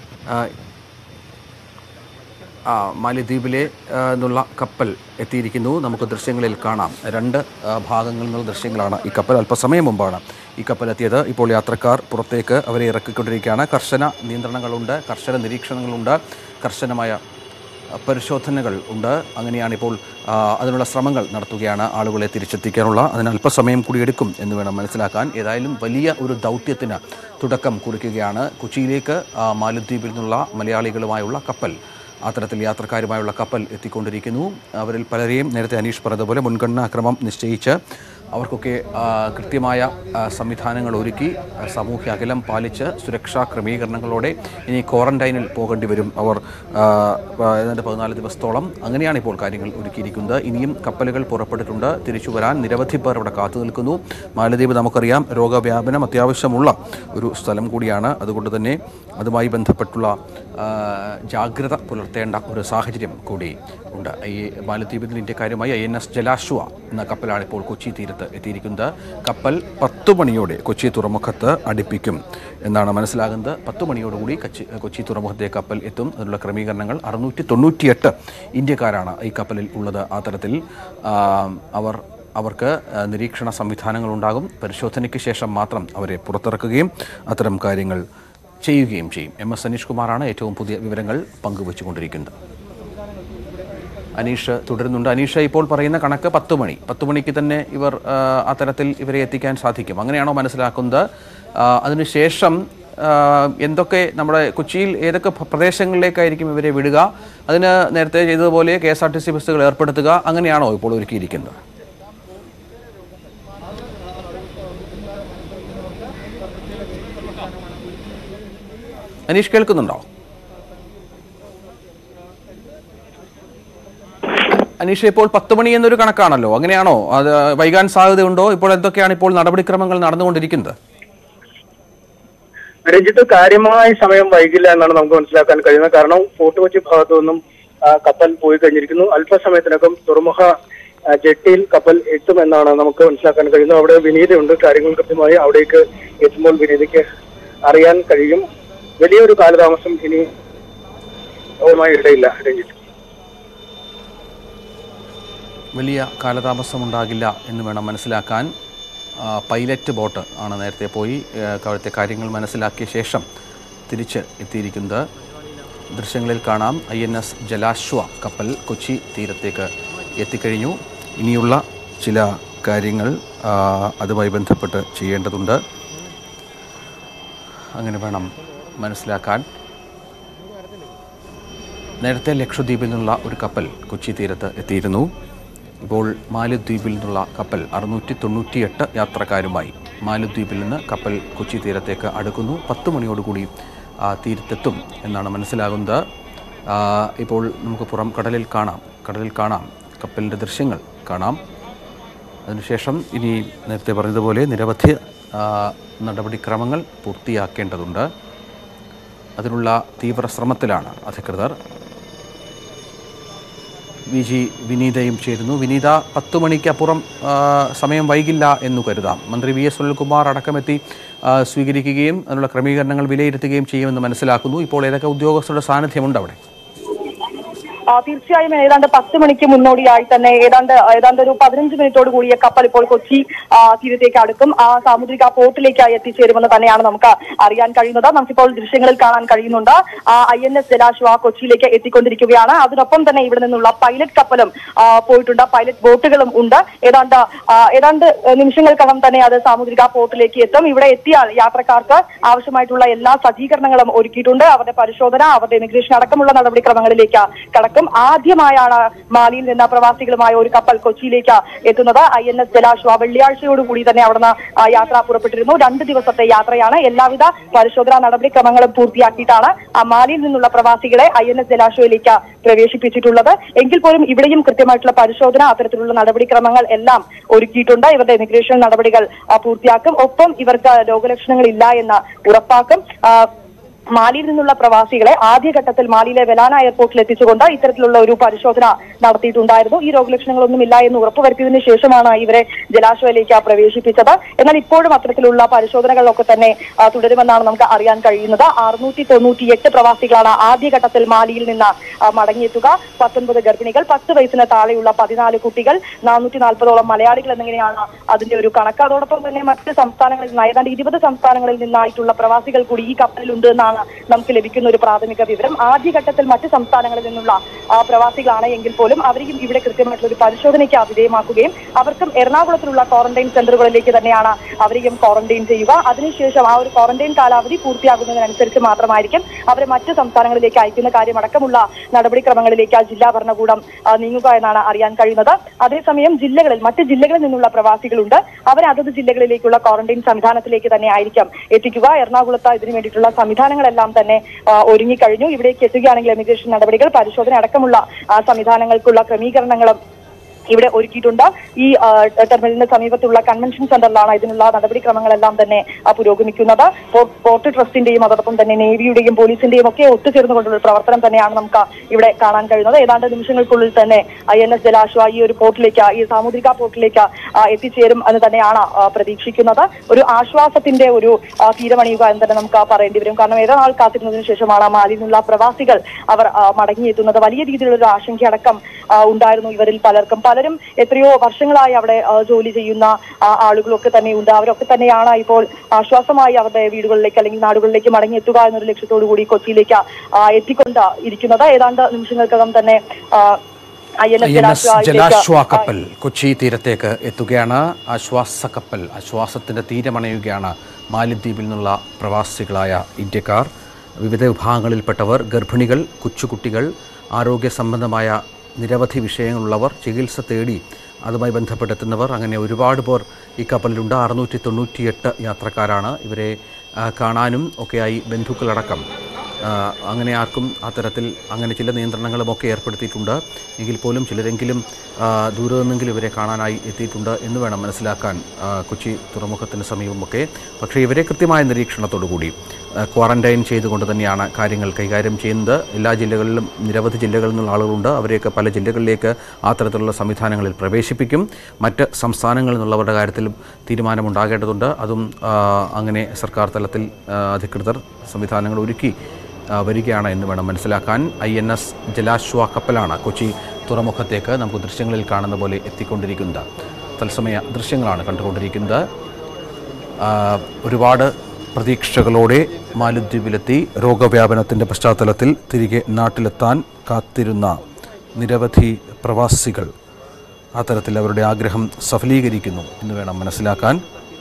മാലിദ്വീപിലെ നിന്നുള്ള കപ്പൽ എത്തിയിരിക്കുന്നു. നമുക്ക് ദൃശ്യങ്ങളിൽ കാണാം. 2 ഭാഗങ്ങളിൽ നിന്നുള്ള ദൃശ്യങ്ങളാണ്. ഈ കപ്പൽ അല്പസമയം മുമ്പാണ് ഈ കപ്പൽ എത്തിയത്. ഇപ്പോൾ യാത്രക്കാർ പുറത്തേക്ക് അവരെ ഇറക്കിക്കൊണ്ടിരിക്കുകയാണ്. കർശന നിയന്ത്രണങ്ങളുണ്ട്, കർശന നിരീക്ഷണങ്ങളുണ്ട്, കർശനമായ പരിശോധനകൾ ഉണ്ട്. അങ്ങനെയാണിപ്പോൾ അതിനുള്ള ശ്രമങ്ങൾ നടത്തുകയാണ് ആളുകളെ തിരിച്ചെത്തിക്കാനുള്ള. അതിന് അല്പസമയം കൂടി എടുക്കും എന്ന് വേണം മനസ്സിലാക്കാൻ. ഏതായാലും വലിയ ഒരു ദൗത്യത്തിന് തുടക്കം കുറിക്കുകയാണ്. കൊച്ചിയിലേക്ക് മാലദ്വീപിൽ നിന്നുള്ള മലയാളികളുമായുള്ള കപ്പൽ, അത്തരത്തിൽ യാത്രക്കാരുമായുള്ള കപ്പൽ എത്തിക്കൊണ്ടിരിക്കുന്നു. അവരിൽ പലരെയും നേരത്തെ അനീഷ് പറഞ്ഞതുപോലെ മുൻഗണനാക്രമം നിശ്ചയിച്ച് അവർക്കൊക്കെ കൃത്യമായ സംവിധാനങ്ങൾ ഒരുക്കി, സാമൂഹ്യ അകലം പാലിച്ച്, സുരക്ഷാ ക്രമീകരണങ്ങളോടെ ഇനി ക്വാറന്റൈനിൽ പോകേണ്ടി വരും അവർ 14 ദിവസത്തോളം. അങ്ങനെയാണ് ഇപ്പോൾ കാര്യങ്ങൾ ഒരുക്കിയിരിക്കുന്നത്. ഇനിയും കപ്പലുകൾ പുറപ്പെട്ടിട്ടുണ്ട്. തിരിച്ചു വരാൻ നിരവധി പേർ അവിടെ കാത്തു നിൽക്കുന്നു. മാലദ്വീപ് നമുക്കറിയാം, രോഗവ്യാപനം അത്യാവശ്യമുള്ള ഒരു സ്ഥലം കൂടിയാണ്. അതുകൊണ്ട് തന്നെ അതുമായി ബന്ധപ്പെട്ടുള്ള ജാഗ്രത പുലർത്തേണ്ട ഒരു സാഹചര്യം കൂടി ഉണ്ട്. ഈ മാലദ്വീപിൽ ഇന്ത്യക്കാരുമായി INS ജലാശ്വ എന്ന കപ്പലാണ് ഇപ്പോൾ കൊച്ചി തീരത്ത് എത്തിയിരിക്കുന്നത്. കപ്പൽ 10 മണിയോടെ കൊച്ചി തുറമുഖത്ത് അടുപ്പിക്കും എന്നാണ് മനസ്സിലാകുന്നത്. 10 മണിയോടുകൂടി കൊച്ചി തുറമുഖത്തെ കപ്പൽ എത്തും. അതിനുള്ള ക്രമീകരണങ്ങൾ 698 ഇന്ത്യക്കാരാണ് ഈ കപ്പലിൽ ഉള്ളത്. ആ തരത്തിൽ അവർക്ക് നിരീക്ഷണ സംവിധാനങ്ങളുണ്ടാകും. പരിശോധനയ്ക്ക് ശേഷം മാത്രം അവരെ പുറത്തിറക്കുകയും അത്തരം കാര്യങ്ങൾ ചെയ്യുകയും ചെയ്യും. MS അനീഷ് കുമാറാണ് ഏറ്റവും പുതിയ വിവരങ്ങൾ പങ്കുവച്ചുകൊണ്ടിരിക്കുന്നത്. അനീഷ് തുടരുന്നുണ്ട്. അനീഷ്, ഇപ്പോൾ പറയുന്ന കണക്ക് 10 മണിക്ക് തന്നെ അത്തരത്തിൽ ഇവരെ എത്തിക്കാൻ സാധിക്കും, അങ്ങനെയാണോ മനസ്സിലാക്കുന്നത്? അതിനുശേഷം എന്തൊക്കെ നമ്മുടെ കൊച്ചിയിൽ ഏതൊക്കെ പ്രദേശങ്ങളിലേക്കായിരിക്കും ഇവരെ വിടുക? അതിന് നേരത്തെ ചെയ്തതുപോലെ KSRTC ബസ്സുകൾ ഏർപ്പെടുത്തുക, അങ്ങനെയാണോ ഇപ്പോൾ ഒരുക്കിയിരിക്കുന്നത്? അനീഷ്, കേൾക്കുന്നുണ്ടോ? അനീഷ, ഇപ്പോൾ 10 മണി എന്നൊരു കണക്കാണല്ലോ, അങ്ങനെയാണോ? അത് വൈകാൻ സാധ്യതയുണ്ടോ? ഇപ്പോൾ എന്തൊക്കെയാണ് ഇപ്പോൾ നടപടിക്രമങ്ങൾ നടന്നുകൊണ്ടിരിക്കുന്നത്? രഞ്ജിത്ത്, കാര്യമായ സമയം വൈകില്ല എന്നാണ് നമുക്ക് മനസ്സിലാക്കാൻ കഴിയുന്നത്. കാരണം ഫോർട്ട് കൊച്ചി ഭാഗത്തു നിന്നും കപ്പൽ പോയി കഴിഞ്ഞിരിക്കുന്നു. അല്പസമയത്തിനകം തുറമുഖ ജെട്ടിയിൽ കപ്പൽ എത്തുമെന്നാണ് നമുക്ക് മനസ്സിലാക്കാൻ കഴിയുന്നത്. അവിടെ വിനീതയുണ്ട്. കാര്യങ്ങൾ കൃത്യമായി അവിടേക്ക് എത്തുമ്പോൾ വിനീതയ്ക്ക് അറിയാൻ കഴിയും. വലിയൊരു കാലതാമസം ഇനി ഇടയില്ല രഞ്ജിത്ത്. വലിയ കാലതാമസമുണ്ടാകില്ല എന്ന് വേണം മനസ്സിലാക്കാൻ. പൈലറ്റ് ബോട്ട് ആണ് നേരത്തെ പോയി അവിടുത്തെ കാര്യങ്ങൾ മനസ്സിലാക്കിയ ശേഷം തിരിച്ച് എത്തിയിരിക്കുന്നത്. ദൃശ്യങ്ങളിൽ കാണാം INS ജലാശ്വ കപ്പൽ കൊച്ചി തീരത്തേക്ക് എത്തിക്കഴിഞ്ഞു. ഇനിയുള്ള ചില കാര്യങ്ങൾ അതുമായി ബന്ധപ്പെട്ട് ചെയ്യേണ്ടതുണ്ട്, അങ്ങനെ വേണം മനസ്സിലാക്കാൻ. നേരത്തെ ലക്ഷദ്വീപിൽ നിന്നുള്ള ഒരു കപ്പൽ കൊച്ചി തീരത്ത് എത്തിയിരുന്നു. ഇപ്പോൾ മാലദ്വീപിൽ നിന്നുള്ള കപ്പൽ 698 യാത്രക്കാരുമായി മാലദ്വീപിൽ നിന്ന് കപ്പൽ കൊച്ചി തീരത്തേക്ക് അടുക്കുന്നു. 10 മണിയോടുകൂടി തീരത്തെത്തും എന്നാണ് മനസ്സിലാകുന്നത്. ഇപ്പോൾ നമുക്ക് കടലിൽ കാണാം കപ്പലിൻ്റെ ദൃശ്യങ്ങൾ കാണാം. അതിനുശേഷം ഇനി നേരത്തെ പറഞ്ഞതുപോലെ നിരവധി നടപടിക്രമങ്ങൾ പൂർത്തിയാക്കേണ്ടതുണ്ട്. അതിനുള്ള തീവ്ര ശ്രമത്തിലാണ് അധികൃതർ. VG വിനീതയും ചേരുന്നു. വിനീത, 10 മണിക്കപ്പുറം സമയം വൈകില്ല എന്നു കരുതാം. മന്ത്രി VS സുനിൽകുമാർ അടക്കമെത്തി സ്വീകരിക്കുകയും അതിനുള്ള ക്രമീകരണങ്ങൾ വിലയിരുത്തുകയും ചെയ്യുമെന്ന് മനസ്സിലാക്കുന്നു. ഇപ്പോൾ ഏതൊക്കെ ഉദ്യോഗസ്ഥരുടെ സാന്നിധ്യമുണ്ട് അവിടെ? തീർച്ചയായും ഏതാണ്ട് 10 മണിക്ക് മുന്നോടിയായി തന്നെ ഏതാണ്ട് ഒരു 15 മിനിറ്റോട് കൂടിയ കപ്പൽ ഇപ്പോൾ കൊച്ചി തീരത്തേക്ക് അടുക്കും. സാമുദ്രിക പോർട്ടിലേക്കായി എത്തിച്ചേരുമെന്ന് തന്നെയാണ് നമുക്ക് അറിയാൻ കഴിയുന്നത്. നമുക്കിപ്പോൾ ദൃശ്യങ്ങളിൽ കാണാൻ കഴിയുന്നുണ്ട്. INS ജലാശ്വ കൊച്ചിയിലേക്ക് എത്തിക്കൊണ്ടിരിക്കുകയാണ്. അതിനൊപ്പം തന്നെ ഇവിടെ നിന്നുള്ള പൈലറ്റ് കപ്പലും പോയിട്ടുണ്ട്, പൈലറ്റ് ബോട്ടുകളും ഉണ്ട്. ഏതാണ്ട് നിമിഷങ്ങൾക്കകം തന്നെ അത് സാമുദ്രിക പോർട്ടിലേക്ക് എത്തും. ഇവിടെ എത്തിയാൽ യാത്രക്കാർക്ക് ആവശ്യമായിട്ടുള്ള എല്ലാ സജ്ജീകരണങ്ങളും ഒരുക്കിയിട്ടുണ്ട്. അവരുടെ പരിശോധന, അവരുടെ ഇമിഗ്രേഷൻ അടക്കമുള്ള നടപടിക്രമങ്ങളിലേക്ക് കടക്കും. ആദ്യമായാണ് മാലിയിൽ നിന്ന് പ്രവാസികളുമായ ഒരു കപ്പൽ കൊച്ചിയിലേക്ക് എത്തുന്നത്. INS ജലാശ്വ വെള്ളിയാഴ്ചയോടുകൂടി തന്നെ അവിടുന്ന് യാത്ര പുറപ്പെട്ടിരുന്നു. 2 ദിവസത്തെ യാത്രയാണ്. എല്ലാവിധ പരിശോധനാ നടപടിക്രമങ്ങളും പൂർത്തിയാക്കിയിട്ടാണ് മാലിയിൽ നിന്നുള്ള പ്രവാസികളെ INS ജലാശ്വയിലേക്ക് പ്രവേശിപ്പിച്ചിട്ടുള്ളത്. എങ്കിൽ പോലും ഇവിടെയും കൃത്യമായിട്ടുള്ള പരിശോധന, അത്തരത്തിലുള്ള നടപടിക്രമങ്ങൾ എല്ലാം ഒരുക്കിയിട്ടുണ്ട്. ഇവരുടെ ഇമിഗ്രേഷൻ നടപടികൾ പൂർത്തിയാക്കും. ഒപ്പം ഇവർക്ക് രോഗലക്ഷണങ്ങൾ ഇല്ല എന്ന് ഉറപ്പാക്കും. മാലിയിൽ നിന്നുള്ള പ്രവാസികളെ ആദ്യഘട്ടത്തിൽ മാലിയിലെ വെലാന എയർപോർട്ടിൽ എത്തിച്ചുകൊണ്ട് ഇത്തരത്തിലുള്ള ഒരു പരിശോധന നടത്തിയിട്ടുണ്ടായിരുന്നു. ഈ രോഗലക്ഷണങ്ങളൊന്നും ഇല്ല എന്ന് ഉറപ്പുവരുത്തിയതിനു ശേഷമാണ് ഇവരെ ജലാശ്വയിലേക്ക് പ്രവേശിപ്പിച്ചത്. എന്നാൽ ഇപ്പോഴും അത്തരത്തിലുള്ള പരിശോധനകളൊക്കെ തന്നെ തുടരുമെന്നാണ് നമുക്ക് അറിയാൻ കഴിയുന്നത്. 698 പ്രവാസികളാണ് ആദ്യഘട്ടത്തിൽ മാലിയിൽ നിന്ന് മടങ്ങിയെത്തുക. 19 ഗർഭിണികൾ, 10 വയസ്സിന് താഴെയുള്ള 14 കുട്ടികൾ, 440ഓളം മലയാളികൾ എന്നിങ്ങനെയാണ് അതിന്റെ ഒരു കണക്ക്. അതോടൊപ്പം തന്നെ മറ്റ് സംസ്ഥാനങ്ങളിൽ നിന്ന് ഏതാണ്ട് 20 സംസ്ഥാനങ്ങളിൽ നിന്നായിട്ടുള്ള പ്രവാസികൾ കൂടി ഈ കപ്പലിലുണ്ട് എന്നാണ് നമുക്ക് ലഭിക്കുന്ന ഒരു പ്രാഥമിക വിവരം. ആദ്യഘട്ടത്തിൽ മറ്റ് സംസ്ഥാനങ്ങളിൽ നിന്നുള്ള പ്രവാസികളാണ് എങ്കിൽ പോലും അവരെയും ഇവിടെ കൃത്യമായിട്ടുള്ള ഒരു പരിശോധനയ്ക്ക് വിധേയമാക്കുകയും അവർക്കും എറണാകുളത്തിലുള്ള ക്വാറന്റൈൻ സെന്ററുകളിലേക്ക് തന്നെയാണ് അവരെയും ക്വാറന്റൈൻ ചെയ്യുക. അതിനുശേഷം ആ ഒരു ക്വാറന്റൈൻ കാലാവധി പൂർത്തിയാകുന്നതിനനുസരിച്ച് മാത്രമായിരിക്കും അവരെ മറ്റ് സംസ്ഥാനങ്ങളിലേക്ക് അയക്കുന്ന കാര്യമടക്കമുള്ള നടപടിക്രമങ്ങളിലേക്ക് ജില്ലാ ഭരണകൂടം നീങ്ങുക എന്നാണ് അറിയാൻ കഴിയുന്നത്. അതേസമയം മറ്റ് ജില്ലകളിൽ നിന്നുള്ള പ്രവാസികളുണ്ട്. അവരെ അതത് ജില്ലകളിലേക്കുള്ള ക്വാറന്റൈൻ സംവിധാനത്തിലേക്ക് തന്നെ ആയിരിക്കും എത്തിക്കുക. എറണാകുളത്ത് ഇതിനു വേണ്ടിയിട്ടുള്ള സംവിധാനങ്ങളെല്ലാം തന്നെ ഒരുങ്ങിക്കഴിഞ്ഞു. ഇവിടേക്ക് എത്തുകയാണെങ്കിൽ ഇമിഗ്രേഷൻ നടപടികൾ, പരിശോധന അടക്കമുള്ള സംവിധാനങ്ങൾക്കുള്ള ക്രമീകരണങ്ങളും ഇവിടെ ഒരുക്കിയിട്ടുണ്ട്. ഈ ടെർമിനലിന് സമീപത്തുള്ള കൺവെൻഷൻ സെന്ററിലാണ് ഇതിനുള്ള നടപടിക്രമങ്ങളെല്ലാം തന്നെ പുരോഗമിക്കുന്നത്. പോർട്ട് ട്രസ്റ്റിന്റെയും അതോടൊപ്പം തന്നെ നേവിയുടെയും പോലീസിന്റെയും ഒക്കെ ഒത്തുചേർന്നുകൊണ്ടുള്ള പ്രവർത്തനം തന്നെയാണ് നമുക്ക് ഇവിടെ കാണാൻ കഴിയുന്നത്. ഏതാണ്ട് നിമിഷങ്ങൾക്കുള്ളിൽ തന്നെ INS ജലാശ്വ ഈ ഒരു പോർട്ടിലേക്ക്, ഈ സാമുദ്രിക പോർട്ടിലേക്ക് എത്തിച്ചേരും എന്ന് തന്നെയാണ് പ്രതീക്ഷിക്കുന്നത്. ഒരു ആശ്വാസത്തിന്റെ ഒരു തീരമണിയുക എന്ന് തന്നെ നമുക്ക് പറയേണ്ടി വരും. കാരണം ഏറെ നാൾ കാത്തിരുന്നതിന് ശേഷമാണ് മാലിയിൽ നിന്നുള്ള പ്രവാസികൾ അവർ മടങ്ങിയെത്തുന്നത്. വലിയ രീതിയിലുള്ള ഒരു ആശങ്കയടക്കം ഉണ്ടായിരുന്നു ഇവരിൽ പലരും എത്രയോ വർഷങ്ങളായി അവിടെ ജോലി ചെയ്യുന്ന ആളുകളൊക്കെ തന്നെയുണ്ട്. അവരൊക്കെ തന്നെയാണ് ഇപ്പോൾ ആശ്വാസമായി അവരുടെ വീടുകളിലേക്ക് അല്ലെങ്കിൽ നാടുകളിലേക്ക് മടങ്ങിയെത്തുക എന്നൊരു ലക്ഷ്യത്തോടു കൂടി കൊച്ചിയിലേക്ക് എത്തിക്കൊണ്ട് ഇരിക്കുന്നത്. ഏതാണ്ട് നിമിഷങ്ങൾക്കകം തന്നെ INS ജലാശ്വ കപ്പൽ കൊച്ചി തീരത്തേക്ക് എത്തുകയാണ്. ആശ്വാസ കപ്പൽ ആശ്വാസത്തിന്റെ തീരമണയുകയാണ് മാലിദ്വീപിൽ നിന്നുള്ള പ്രവാസികളായ ഇന്ത്യക്കാർ. വിവിധ വിഭാഗങ്ങളിൽപ്പെട്ടവർ, ഗർഭിണികൾ, കൊച്ചുകുട്ടികൾ, ആരോഗ്യ സംബന്ധമായ നിരവധി വിഷയങ്ങളുള്ളവർ, ചികിത്സ തേടി അതുമായി ബന്ധപ്പെട്ടെത്തുന്നവർ, അങ്ങനെ ഒരുപാട് പേർ ഈ കപ്പലിലുണ്ട്. 698 യാത്രക്കാരാണ്. ഇവരെ കാണാനും ഒക്കെയായി ബന്ധുക്കളടക്കം അങ്ങനെ ആർക്കും അത്തരത്തിൽ അങ്ങനെ ചില നിയന്ത്രണങ്ങളുമൊക്കെ ഏർപ്പെടുത്തിയിട്ടുണ്ട്. എങ്കിൽ പോലും ചിലരെങ്കിലും ദൂരെ നിന്നെങ്കിലും ഇവരെ കാണാനായി എത്തിയിട്ടുണ്ട് എന്ന് വേണം മനസ്സിലാക്കാൻ കൊച്ചി തുറമുഖത്തിന് സമീപമൊക്കെ. പക്ഷേ ഇവരെ കൃത്യമായ നിരീക്ഷണത്തോടുകൂടി ക്വാറന്റൈൻ ചെയ്തുകൊണ്ട് തന്നെയാണ് കാര്യങ്ങൾ കൈകാര്യം ചെയ്യുന്നത്. എല്ലാ ജില്ലകളിലും നിരവധി ജില്ലകളിൽ നിന്നുള്ള ആളുകളുണ്ട്. അവരെയൊക്കെ പല ജില്ലകളിലേക്ക് അത്തരത്തിലുള്ള സംവിധാനങ്ങളിൽ പ്രവേശിപ്പിക്കും. മറ്റ് സംസ്ഥാനങ്ങളിൽ നിന്നുള്ളവരുടെ കാര്യത്തിലും തീരുമാനമുണ്ടാകേണ്ടതുണ്ട്. അതും അങ്ങനെ സർക്കാർ തലത്തിൽ അധികൃതർ സംവിധാനങ്ങൾ ഒരുക്കി വരികയാണ് എന്ന് വേണം മനസ്സിലാക്കാൻ. INS ജലാശ്വ കപ്പലാണ് കൊച്ചി തുറമുഖത്തേക്ക് നമുക്ക് ദൃശ്യങ്ങളിൽ കാണുന്ന പോലെ എത്തിക്കൊണ്ടിരിക്കുന്നത്. തത്സമയ ദൃശ്യങ്ങളാണ് കണ്ടുകൊണ്ടിരിക്കുന്നത്. ഒരുപാട് പ്രതീക്ഷകളോടെ മാലദ്വീപിലെത്തി രോഗവ്യാപനത്തിൻ്റെ പശ്ചാത്തലത്തിൽ തിരികെ നാട്ടിലെത്താൻ കാത്തിരുന്ന നിരവധി പ്രവാസികൾ അത്തരത്തിൽ അവരുടെ ആഗ്രഹം സഫലീകരിക്കുന്നു എന്ന് വേണം മനസ്സിലാക്കാൻ.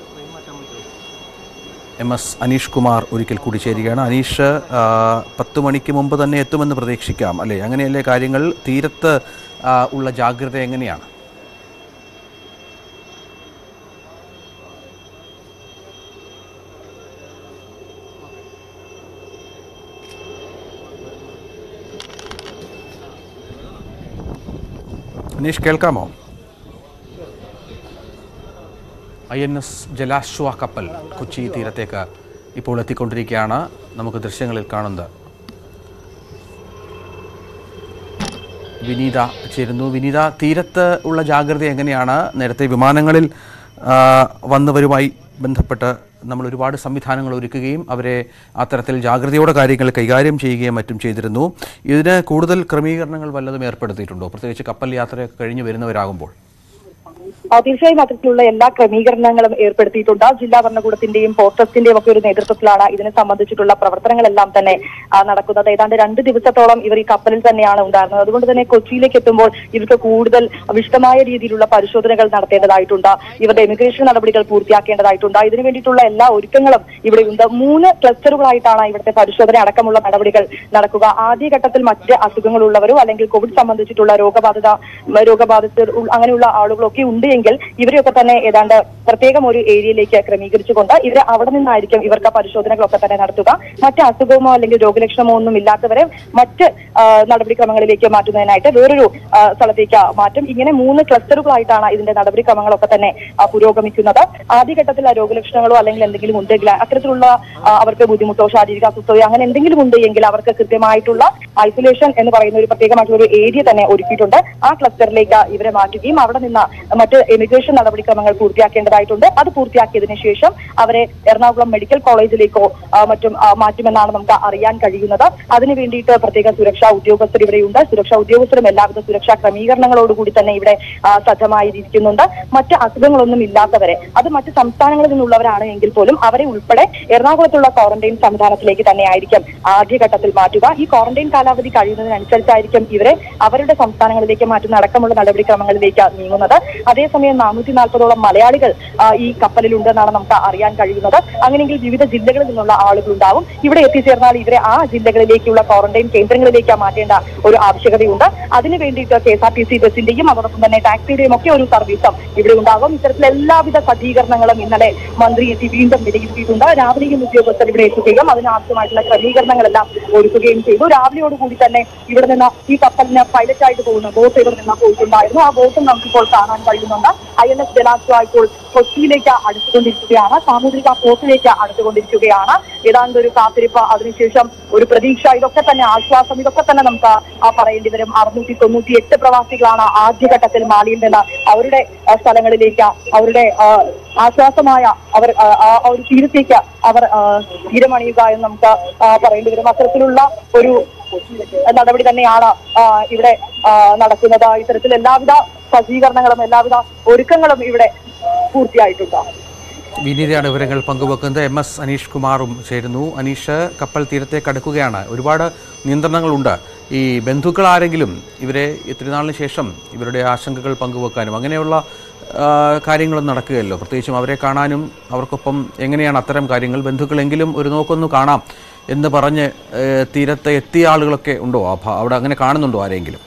MS അനീഷ് കുമാർ ഒരിക്കൽ കൂടി ചേരുകയാണ്. അനീഷ്, 10 മണിക്ക് മുമ്പ് തന്നെ എത്തുമെന്ന് പ്രതീക്ഷിക്കാം അല്ലേ? അങ്ങനെയല്ലേ കാര്യങ്ങൾ? തീരത്ത് ഉള്ള ജാഗ്രത എങ്ങനെയാണ്? അനീഷ്, കേൾക്കാമോ? INS ജലാശ്വ കപ്പൽ കൊച്ചി തീരത്തേക്ക് ഇപ്പോൾ എത്തിക്കൊണ്ടിരിക്കുകയാണ്. നമുക്ക് ദൃശ്യങ്ങളിൽ കാണുന്നത് വിനീത ചേരുന്നു. വിനീത, തീരത്ത് ഉള്ള ജാഗ്രത എങ്ങനെയാണ്? നേരത്തെ വിമാനങ്ങളിൽ വന്നവരുമായി ബന്ധപ്പെട്ട് നമ്മൾ ഒരുപാട് സംവിധാനങ്ങൾ ഒരുക്കുകയും അവരെ അത്തരത്തിൽ ജാഗ്രതയോടെ കാര്യങ്ങൾ കൈകാര്യം ചെയ്യുകയും മറ്റും ചെയ്തിരുന്നു. ഇതിന് കൂടുതൽ ക്രമീകരണങ്ങൾ വല്ലതും ഏർപ്പെടുത്തിയിട്ടുണ്ടോ, പ്രത്യേകിച്ച് കപ്പൽ യാത്രയൊക്കെ കഴിഞ്ഞ് വരുന്നവരാകുമ്പോൾ? തീർച്ചയായും അത്തരത്തിലുള്ള എല്ലാ ക്രമീകരണങ്ങളും ഏർപ്പെടുത്തിയിട്ടുണ്ട്. ജില്ലാ ഭരണകൂടത്തിന്റെയും പോർട്ട് ട്രസ്റ്റിന്റെയും ഒക്കെ ഒരു നേതൃത്വത്തിലാണ് ഇതിനെ സംബന്ധിച്ചിട്ടുള്ള പ്രവർത്തനങ്ങളെല്ലാം തന്നെ നടക്കുന്നത്. ഏതാണ്ട് 2 ദിവസത്തോളം ഇവർ ഈ കപ്പലിൽ തന്നെയാണ് ഉണ്ടായിരുന്നത്. അതുകൊണ്ട് തന്നെ കൊച്ചിയിലേക്ക് എത്തുമ്പോൾ ഇവർക്ക് കൂടുതൽ വിശദമായ രീതിയിലുള്ള പരിശോധനകൾ നടത്തേണ്ടതായിട്ടുണ്ട്. ഇവരുടെ ഇമിഗ്രേഷൻ നടപടികൾ പൂർത്തിയാക്കേണ്ടതായിട്ടുണ്ട്. ഇതിനു വേണ്ടിയിട്ടുള്ള എല്ലാ ഒരുക്കങ്ങളും ഇവിടെയുണ്ട്. 3 ക്ലസ്റ്ററുകളായിട്ടാണ് ഇവിടുത്തെ പരിശോധന അടക്കമുള്ള നടപടികൾ നടക്കുക. ആദ്യഘട്ടത്തിൽ മറ്റ് അസുഖങ്ങളുള്ളവരോ അല്ലെങ്കിൽ കോവിഡ് സംബന്ധിച്ചിട്ടുള്ള രോഗബാധിതർ അങ്ങനെയുള്ള ആളുകളൊക്കെ ഉണ്ട് എങ്കിൽ ഇവരെയൊക്കെ തന്നെ ഏതാണ്ട് പ്രത്യേകം ഒരു ഏരിയയിലേക്ക് ക്രമീകരിച്ചുകൊണ്ട് ഇവരെ അവിടെ നിന്നായിരിക്കും ഇവർക്ക് പരിശോധനകളൊക്കെ തന്നെ നടത്തുക. മറ്റ് അസുഖമോ അല്ലെങ്കിൽ രോഗലക്ഷണമോ ഒന്നും ഇല്ലാത്തവരെ മറ്റ് നടപടിക്രമങ്ങളിലേക്ക് മാറ്റുന്നതിനായിട്ട് വേറൊരു സ്ഥലത്തേക്ക് മാറ്റും. ഇങ്ങനെ 3 ക്ലസ്റ്ററുകളായിട്ടാണ് ഇതിന്റെ നടപടിക്രമങ്ങളൊക്കെ തന്നെ പുരോഗമിക്കുന്നത്. ആദ്യഘട്ടത്തിൽ ആ രോഗലക്ഷണങ്ങളോ അല്ലെങ്കിൽ എന്തെങ്കിലും ഉണ്ടെങ്കിൽ അത്തരത്തിലുള്ള അവർക്ക് ബുദ്ധിമുട്ടോ ശാരീരിക അസ്വസ്ഥതയോ അങ്ങനെ എന്തെങ്കിലും ഉണ്ട് എങ്കിൽ അവർക്ക് കൃത്യമായിട്ടുള്ള ഐസൊലേഷൻ എന്ന് പറയുന്ന ഒരു പ്രത്യേകമായിട്ടുള്ള ഒരു ഏരിയ തന്നെ ഒരുക്കിയിട്ടുണ്ട്. ആ ക്ലസ്റ്ററിലേക്ക് ഇവരെ മാറ്റുകയും അവിടെ നിന്ന് മറ്റ് ഇമിഗ്രേഷൻ നടപടിക്രമങ്ങൾ പൂർത്തിയാക്കേണ്ടതായിട്ടുണ്ട്. അത് പൂർത്തിയാക്കിയതിനു ശേഷം അവരെ എറണാകുളം മെഡിക്കൽ കോളേജിലേക്കോ മറ്റും മാറ്റുമെന്നാണ് നമുക്ക് അറിയാൻ കഴിയുന്നത്. അതിനു വേണ്ടിയിട്ട് പ്രത്യേക സുരക്ഷാ ഉദ്യോഗസ്ഥർ ഇവിടെയുണ്ട്. സുരക്ഷാ ഉദ്യോഗസ്ഥരും എല്ലാവിധ സുരക്ഷാ ക്രമീകരണങ്ങളോടുകൂടി തന്നെ ഇവിടെ സജ്ജമായിരിക്കുന്നുണ്ട്. മറ്റ് അസുഖങ്ങളൊന്നും ഇല്ലാത്തവരെ, അത് മറ്റ് സംസ്ഥാനങ്ങളിൽ നിന്നുള്ളവരാണ് എങ്കിൽ പോലും അവരെ ഉൾപ്പെടെ എറണാകുളത്തുള്ള ക്വാറന്റൈൻ സംവിധാനത്തിലേക്ക് തന്നെ ആയിരിക്കും ആദ്യഘട്ടത്തിൽ മാറ്റുക. ഈ ക്വാറന്റൈൻ കാലാവധി കഴിയുന്നതിനനുസരിച്ചായിരിക്കും ഇവരെ അവരുടെ സംസ്ഥാനങ്ങളിലേക്ക് മാറ്റുന്ന അടക്കമുള്ള നടപടിക്രമങ്ങളിലേക്ക് നീങ്ങുന്നത്. അതേസമയം 440ഓളം മലയാളികൾ ഈ കപ്പലിലുണ്ടെന്നാണ് നമുക്ക് അറിയാൻ കഴിയുന്നത്. അങ്ങനെയെങ്കിൽ വിവിധ ജില്ലകളിൽ നിന്നുള്ള ആളുകൾ ഉണ്ടാവും. ഇവിടെ എത്തിച്ചേർന്നാൽ ഇവരെ ആ ജില്ലകളിലേക്കുള്ള ക്വാറന്റൈൻ കേന്ദ്രങ്ങളിലേക്ക് മാറ്റേണ്ട ഒരു ആവശ്യകതയുണ്ട്. അതിനു വേണ്ടിയിട്ട് KSRTC ബസിന്റെയും അതോടൊപ്പം തന്നെ ടാക്സിയുടെയും ഒക്കെ ഒരു സർവീസും ഇവിടെ ഉണ്ടാകും. ഇത്തരത്തിൽ എല്ലാവിധ സജ്ജീകരണങ്ങളും ഇന്നലെ മന്ത്രി എത്തി വീണ്ടും വിലയിരുത്തിയിട്ടുണ്ട്. രാവിലെയും ഉദ്യോഗസ്ഥർ ഇവിടെ എത്തുകയും അതിനാവശ്യമായിട്ടുള്ള ക്രമീകരണങ്ങളെല്ലാം ഒരുക്കുകയും ചെയ്തു. രാവിലെയോടുകൂടി തന്നെ ഇവിടെ നിന്ന് ഈ കപ്പലിന് പൈലറ്റായിട്ട് പോകുന്ന ബോട്ട് ഇവിടെ നിന്ന് പോയിട്ടുണ്ടായിരുന്നു. ആ ബോട്ടും നമുക്കിപ്പോൾ കാണാൻ കഴിയുന്നുണ്ട്. INS ജലാശ്വ ഇപ്പോൾ കൊച്ചിയിലേക്ക് അടുത്തുകൊണ്ടിരിക്കുകയാണ്. സാമുദ്രിക പോർട്ടിലേക്ക് അടുത്തുകൊണ്ടിരിക്കുകയാണ്. ഏതാണ്ട് ഒരു കാത്തിരിപ്പ്, അതിനുശേഷം ഒരു പ്രതീക്ഷ, ഇതൊക്കെ തന്നെ ആശ്വാസം, ഇതൊക്കെ തന്നെ നമുക്ക് പറയേണ്ടി വരും. 698 പ്രവാസികളാണ് ആദ്യഘട്ടത്തിൽ മാലിയിൽ നിന്ന് അവരുടെ സ്ഥലങ്ങളിലേക്ക്, അവരുടെ ആശ്വാസമായ അവർ ആ ഒരു തീരത്തേക്ക് അവർ തീരമണിയുക എന്ന് നമുക്ക് പറയേണ്ടി വരും. അത്തരത്തിലുള്ള ഒരു നടപടി തന്നെയാണ് ഇവിടെ നടക്കുന്നത്. ഇത്തരത്തിൽ എല്ലാവിധ സജ്ജീകരണങ്ങളും എല്ലാവിധ ഒരുക്കങ്ങളും ഇവിടെ പൂർത്തിയായിട്ടുണ്ട്. വിനീതയാണ് വിവരങ്ങൾ പങ്കുവെക്കുന്നത്. MS അനീഷ് കുമാറും ചേരുന്നു. അനീഷ്, കപ്പൽ തീരത്തേക്ക് അടുക്കുകയാണ്. ഒരുപാട് നിയന്ത്രണങ്ങളുണ്ട്. ഈ ബന്ധുക്കൾ ആരെങ്കിലും ഇവരെ ഇത്തിരി നാളിന് ശേഷം ഇവരുടെ ആശങ്കകൾ പങ്കുവെക്കാനും അങ്ങനെയുള്ള കാര്യങ്ങളും നടക്കുകയല്ലോ, പ്രത്യേകിച്ചും അവരെ കാണാനും അവർക്കൊപ്പം എങ്ങനെയാണ് അത്തരം കാര്യങ്ങൾ? ബന്ധുക്കളെങ്കിലും ഒരു നോക്കൊന്നു കാണാം എന്ന് പറഞ്ഞ് തീരത്ത് എത്തിയ ആളുകളൊക്കെ ഉണ്ടോ? അവിടെ അങ്ങനെ കാണുന്നുണ്ടോ ആരെങ്കിലും?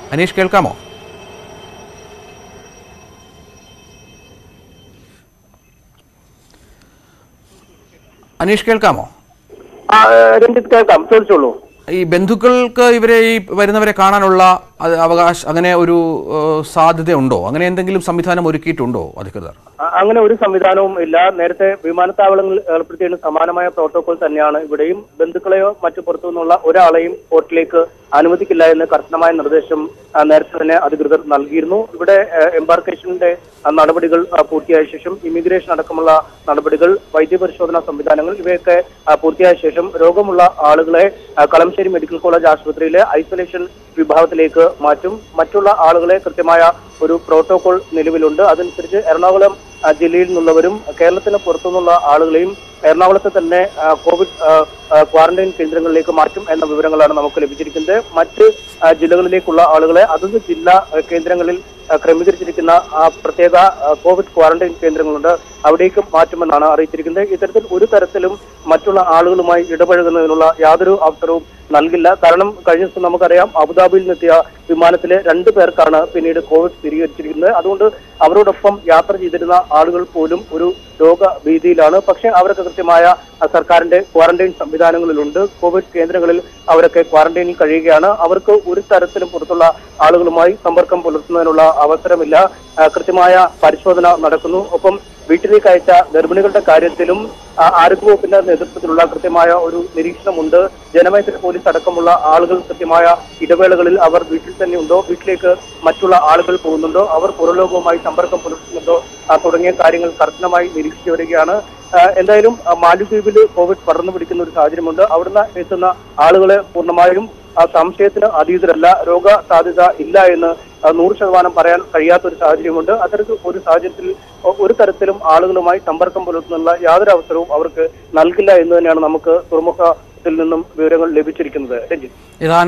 അനീഷ് കേൾക്കാമോ? അനീഷ് കേൾക്കാമോ? രഞ്ജിത്ത് കേൾക്കാം, ചോദിച്ചോളൂ. ഈ ബന്ധുക്കൾക്ക് ഇവരെ ഈ വരുന്നവരെ കാണാനുള്ള അവകാശം അങ്ങനെ ഒരു സാധ്യതയുണ്ടോ? അങ്ങനെ എന്തെങ്കിലും സംവിധാനം ഒരുക്കിയിട്ടുണ്ടോ അധികൃതർ? അങ്ങനെ ഒരു സംവിധാനവും ഇല്ല. നേരത്തെ വിമാനത്താവളങ്ങളിൽ ഏർപ്പെടുത്തിയ സമാനമായ പ്രോട്ടോകോൾ തന്നെയാണ് ഇവിടെയും. ബന്ധുക്കളെയോ മറ്റു പുറത്തു നിന്നുള്ള ഒരാളെയും പോർട്ടിലേക്ക് അനുവദിക്കില്ല എന്ന് കർശനമായ നിർദ്ദേശം നേരത്തെ തന്നെ അധികൃതർ നൽകിയിരുന്നു. ഇവിടെ എംബാർക്കേഷന്റെ നടപടികൾ പൂർത്തിയായ ശേഷം ഇമിഗ്രേഷൻ അടക്കമുള്ള നടപടികൾ, വൈദ്യപരിശോധനാ സംവിധാനങ്ങൾ ഇവയൊക്കെ പൂർത്തിയായ ശേഷം രോഗമുള്ള ആളുകളെ കളമശ്ശേരി മെഡിക്കൽ കോളേജ് ആശുപത്രിയിലെ ഐസൊലേഷൻ വിഭാഗത്തിലേക്ക് മാറ്റും. മറ്റുള്ള ആളുകളെ കൃത്യമായ ഒരു പ്രോട്ടോകോൾ നിലവിലുണ്ട്. അതനുസരിച്ച് എറണാകുളം ജില്ലയിൽ നിന്നുള്ളവരും കേരളത്തിന് പുറത്തുനിന്നുള്ള ആളുകളെയും എറണാകുളത്ത് തന്നെ കോവിഡ് ക്വാറന്റൈൻ കേന്ദ്രങ്ങളിലേക്ക് മാറ്റും എന്ന വിവരങ്ങളാണ് നമുക്ക് ലഭിച്ചിരിക്കുന്നത്. മറ്റ് ജില്ലകളിലേക്കുള്ള ആളുകളെ അതത് ജില്ലാ കേന്ദ്രങ്ങളിൽ ക്രമീകരിച്ചിരിക്കുന്ന പ്രത്യേക കോവിഡ് ക്വാറന്റൈൻ കേന്ദ്രങ്ങളുണ്ട്, അവിടേക്ക് മാറ്റുമെന്നാണ് അറിയിച്ചിരിക്കുന്നത്. ഇത്തരത്തിൽ ഒരു തരത്തിലും മറ്റുള്ള ആളുകളുമായി ഇടപഴകുന്നതിനുള്ള യാതൊരു അവസരവും നൽകില്ല. കാരണം കഴിഞ്ഞ ദിവസം നമുക്കറിയാം, അബുദാബിയിൽ നിന്നെത്തിയ വിമാനത്തിലെ 2 പേർക്കാണ് പിന്നീട് കോവിഡ് സ്ഥിരീകരിച്ചിരിക്കുന്നത്. അതുകൊണ്ട് അവരോടൊപ്പം യാത്ര ചെയ്തിരുന്ന ആളുകൾ പോലും ഒരു രോഗഭീതിയിലാണ്. പക്ഷേ അവരൊക്കെ കൃത്യമായ സർക്കാരിന്റെ ക്വാറന്റൈൻ സംവിധാനങ്ങളിലുണ്ട്. കോവിഡ് കേന്ദ്രങ്ങളിൽ അവരൊക്കെ ക്വാറന്റൈനിൽ കഴിയുകയാണ്. അവർക്ക് ഒരു തരത്തിലും പുറത്തുള്ള ആളുകളുമായി സമ്പർക്കം പുലർത്തുന്നതിനുള്ള അവസരമില്ല. കൃത്യമായ പരിശോധന നടക്കുന്നു. ഒപ്പം വീട്ടിലേക്ക് അയച്ച ഗർഭിണികളുടെ കാര്യത്തിലും ആരോഗ്യവകുപ്പിന്റെ നേതൃത്വത്തിലുള്ള കൃത്യമായ ഒരു നിരീക്ഷണമുണ്ട്. ജനമൈത്രി പോലീസ് അടക്കമുള്ള ആളുകൾ കൃത്യമായ ഇടവേളകളിൽ അവർ വീട്ടിൽ തന്നെ ഉണ്ടോ, വീട്ടിലേക്ക് മറ്റുള്ള ആളുകൾ പോകുന്നുണ്ടോ, അവർ പുറലോകവുമായി സമ്പർക്കം പുലർത്തുന്നുണ്ടോ തുടങ്ങിയ കാര്യങ്ങൾ കർശനമായി നിരീക്ഷിച്ചു വരികയാണ്. എന്തായാലും മാലിദ്വീപിൽ കോവിഡ് പടർന്നു പിടിക്കുന്ന ഒരു സാഹചര്യമുണ്ട്. അവിടുന്ന് എത്തുന്ന ആളുകളെ പൂർണ്ണമായും സംശയത്തിന് അതീതരല്ല, രോഗ സാധ്യത ഇല്ല എന്ന് 100% പറയാൻ കഴിയാത്തൊരു സാഹചര്യമുണ്ട്. അത്തരത്തിൽ ഒരു സാഹചര്യത്തിൽ ഒരു തരത്തിലും ആളുകളുമായി സമ്പർക്കം പുലർത്തുന്നുള്ള യാതൊരു അവസരവും അവർക്ക് നൽകില്ല എന്ന് തന്നെയാണ് നമുക്ക് തുറമുഖത്തിൽ നിന്നും വിവരങ്ങൾ ലഭിച്ചിരിക്കുന്നത്. രഞ്ജിത്ത്,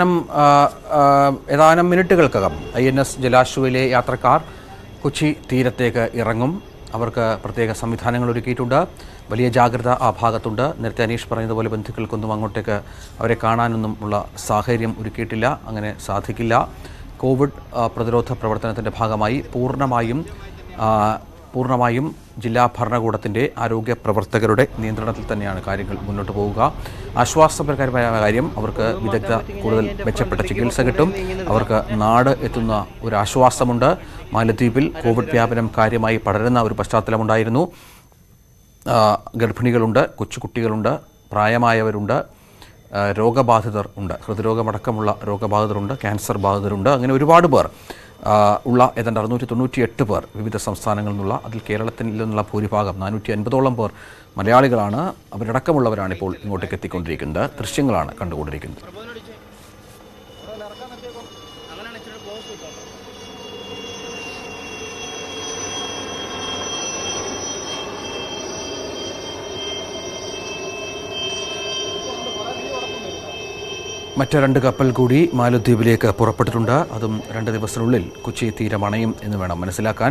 ഏതാനും മിനിറ്റുകൾക്കകം INS ജലാശ്വയിലെ യാത്രക്കാർ കൊച്ചി തീരത്തേക്ക് ഇറങ്ങും. അവർക്ക് പ്രത്യേക സംവിധാനങ്ങൾ ഒരുക്കിയിട്ടുണ്ട്. വലിയ ജാഗ്രത ആ ഭാഗത്തുണ്ട്. നേരത്തെ അനീഷ് പറഞ്ഞതുപോലെ ബന്ധുക്കൾക്കൊന്നും അങ്ങോട്ടേക്ക് അവരെ കാണാനൊന്നും ഉള്ള സാഹചര്യം ഒരുക്കിയിട്ടില്ല. അങ്ങനെ സാധിക്കില്ല. കോവിഡ് പ്രതിരോധ പ്രവർത്തനത്തിൻ്റെ ഭാഗമായി പൂർണ്ണമായും ജില്ലാ ഭരണകൂടത്തിൻ്റെ ആരോഗ്യ പ്രവർത്തകരുടെ നിയന്ത്രണത്തിൽ തന്നെയാണ് കാര്യങ്ങൾ മുന്നോട്ട് പോവുക. ആശ്വാസകരമായ കാര്യം, അവർക്ക് കൂടുതൽ മെച്ചപ്പെട്ട ചികിത്സ കിട്ടും. അവർക്ക് നാട് എത്തുന്ന ഒരു ആശ്വാസമുണ്ട്. മാലദ്വീപിൽ കോവിഡ് വ്യാപനം കാര്യമായി പടരുന്ന ഒരു പശ്ചാത്തലമുണ്ടായിരുന്നു. ഗർഭിണികളുണ്ട്, കൊച്ചുകുട്ടികളുണ്ട്, പ്രായമായവരുണ്ട്, രോഗബാധിതർ ഉണ്ട്, ഹൃദ്രോഗമടക്കമുള്ള രോഗബാധിതരുണ്ട്, ക്യാൻസർ ബാധിതരുണ്ട്. അങ്ങനെ ഒരുപാട് പേർ ഉള്ള ഏതാണ്ട് 698 പേർ വിവിധ സംസ്ഥാനങ്ങളിൽ നിന്നുള്ള, അതിൽ കേരളത്തിൽ നിന്നുള്ള ഭൂരിഭാഗം 450ഓളം പേർ മലയാളികളാണ്. അവരടക്കമുള്ളവരാണ് ഇപ്പോൾ ഇങ്ങോട്ടേക്ക് എത്തിക്കൊണ്ടിരിക്കുന്നത്. ദൃശ്യങ്ങളാണ് കണ്ടുകൊണ്ടിരിക്കുന്നത്. മറ്റ് 2 കപ്പൽ കൂടി മാലദ്വീപിലേക്ക് പുറപ്പെട്ടിട്ടുണ്ട്. അതും 2 ദിവസത്തിനുള്ളിൽ കൊച്ചി തീരമണയും എന്ന് വേണം മനസ്സിലാക്കാൻ.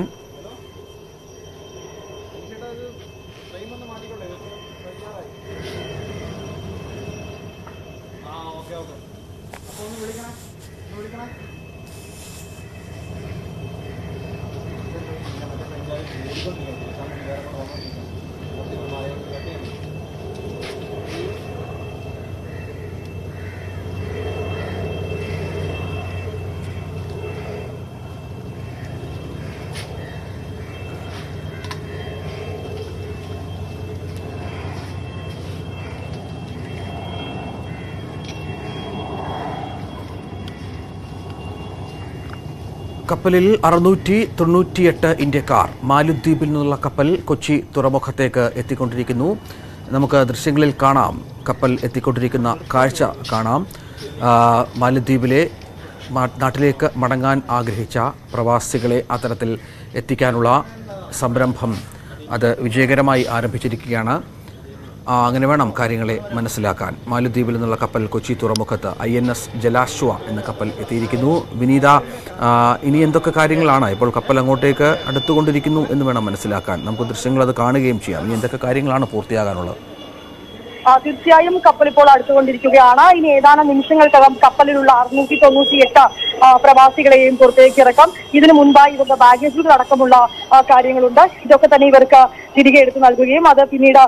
കപ്പലിൽ 698 ഇന്ത്യക്കാർ. മാലദ്വീപിൽ നിന്നുള്ള കപ്പൽ കൊച്ചി തുറമുഖത്തേക്ക് എത്തിക്കൊണ്ടിരിക്കുന്നു. നമുക്ക് ദൃശ്യങ്ങളിൽ കാണാം, കപ്പൽ എത്തിക്കൊണ്ടിരിക്കുന്ന കാഴ്ച കാണാം. മാലദ്വീപിലെ നാട്ടിലേക്ക് മടങ്ങാൻ ആഗ്രഹിച്ച പ്രവാസികളെ അത്തരത്തിൽ എത്തിക്കാനുള്ള സംരംഭം അത് വിജയകരമായി ആരംഭിച്ചിരിക്കുകയാണ്. അങ്ങനെ വേണം കാര്യങ്ങളെ മനസ്സിലാക്കാൻ. മാലദ്വീപിൽ നിന്നുള്ള കപ്പൽ കൊച്ചി തുറമുഖത്ത് INS ജലാശ്വ എന്ന കപ്പൽ എത്തിയിരിക്കുന്നു. വിനീത, ഇനി എന്തൊക്കെ കാര്യങ്ങളാണ്? ഇപ്പോൾ കപ്പൽ അങ്ങോട്ടേക്ക് അടുത്തുകൊണ്ടിരിക്കുന്നു എന്ന് വേണം മനസ്സിലാക്കാൻ. നമുക്ക് ദൃശ്യങ്ങൾ അത് കാണുകയും ചെയ്യാം. ഇനി എന്തൊക്കെ കാര്യങ്ങളാണ് പൂർത്തിയാകാനുള്ളത്? തീർച്ചയായും കപ്പൽ ഇപ്പോൾ അടുത്തുകൊണ്ടിരിക്കുകയാണ്. ഇനി ഏതാനും നിമിഷങ്ങൾക്കകം കപ്പലിലുള്ള 698 പ്രവാസികളെയും പുറത്തേക്ക് ഇറക്കാം. ഇതിനു മുൻപായി ഇവരുടെ ബാഗേജുകൾ അടക്കമുള്ള കാര്യങ്ങളുണ്ട്. ഇതൊക്കെ തന്നെ ഇവർക്ക് തിരികെ എടുത്തു നൽകുകയും അത് പിന്നീട്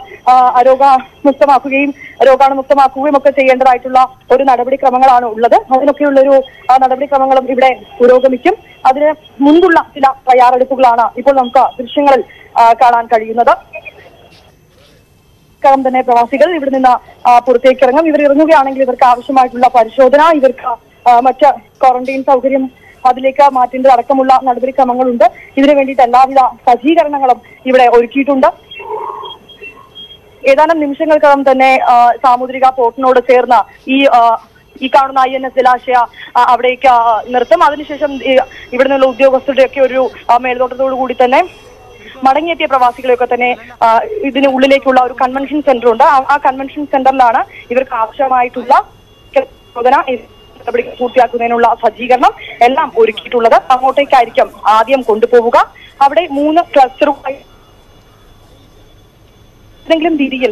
രോഗാണുമുക്തമാക്കുകയും ഒക്കെ ചെയ്യേണ്ടതായിട്ടുള്ള ഒരു നടപടിക്രമങ്ങളാണ് ഉള്ളത്. അതിനൊക്കെയുള്ളൊരു നടപടിക്രമങ്ങളും ഇവിടെ പുരോഗമിക്കും. അതിന് മുൻപുള്ള ചില തയ്യാറെടുപ്പുകളാണ് ഇപ്പോൾ നമുക്ക് ദൃശ്യങ്ങളിൽ കാണാൻ കഴിയുന്നത്. തന്നെ പ്രവാസികൾ ഇവിടെ നിന്ന് പുറത്തേക്ക് ഇറങ്ങും. ഇവർ ഇറങ്ങുകയാണെങ്കിൽ ഇവർക്ക് ആവശ്യമായിട്ടുള്ള പരിശോധന, ഇവർക്ക് മറ്റ് ക്വാറന്റൈൻ സൗകര്യം അതിലേക്ക് മാറ്റേണ്ടത് അടക്കമുള്ള നടപടിക്രമങ്ങളുണ്ട്. ഇതിനു വേണ്ടിയിട്ട് എല്ലാവിധ സജ്ജീകരണങ്ങളും ഇവിടെ ഒരുക്കിയിട്ടുണ്ട്. ഏതാനും നിമിഷങ്ങൾക്കകം തന്നെ സാമുദ്രിക പോർട്ടിനോട് ചേർന്ന് ഈ കാണുന്ന INS ജലാശയ അവിടേക്ക് നിർത്തും. അതിനുശേഷം ഇവിടെ നിന്നുള്ള ഉദ്യോഗസ്ഥരുടെയൊക്കെ ഒരു മേൽനോട്ടത്തോടു കൂടി തന്നെ മടങ്ങിയെത്തിയ പ്രവാസികളെയൊക്കെ തന്നെ ഇതിന് ഉള്ളിലേക്കുള്ള ഒരു കൺവെൻഷൻ സെന്റർ ഉണ്ട്. ആ കൺവെൻഷൻ സെന്ററിലാണ് ഇവർക്ക് ആവശ്യമായിട്ടുള്ള നടപടി പൂർത്തിയാക്കുന്നതിനുള്ള സജ്ജീകരണം എല്ലാം ഒരുക്കിയിട്ടുള്ളത്. അങ്ങോട്ടേക്കായിരിക്കും ആദ്യം കൊണ്ടുപോവുക. അവിടെ 3 ക്ലസ്റ്ററുമായി ഏതെങ്കിലും രീതിയിൽ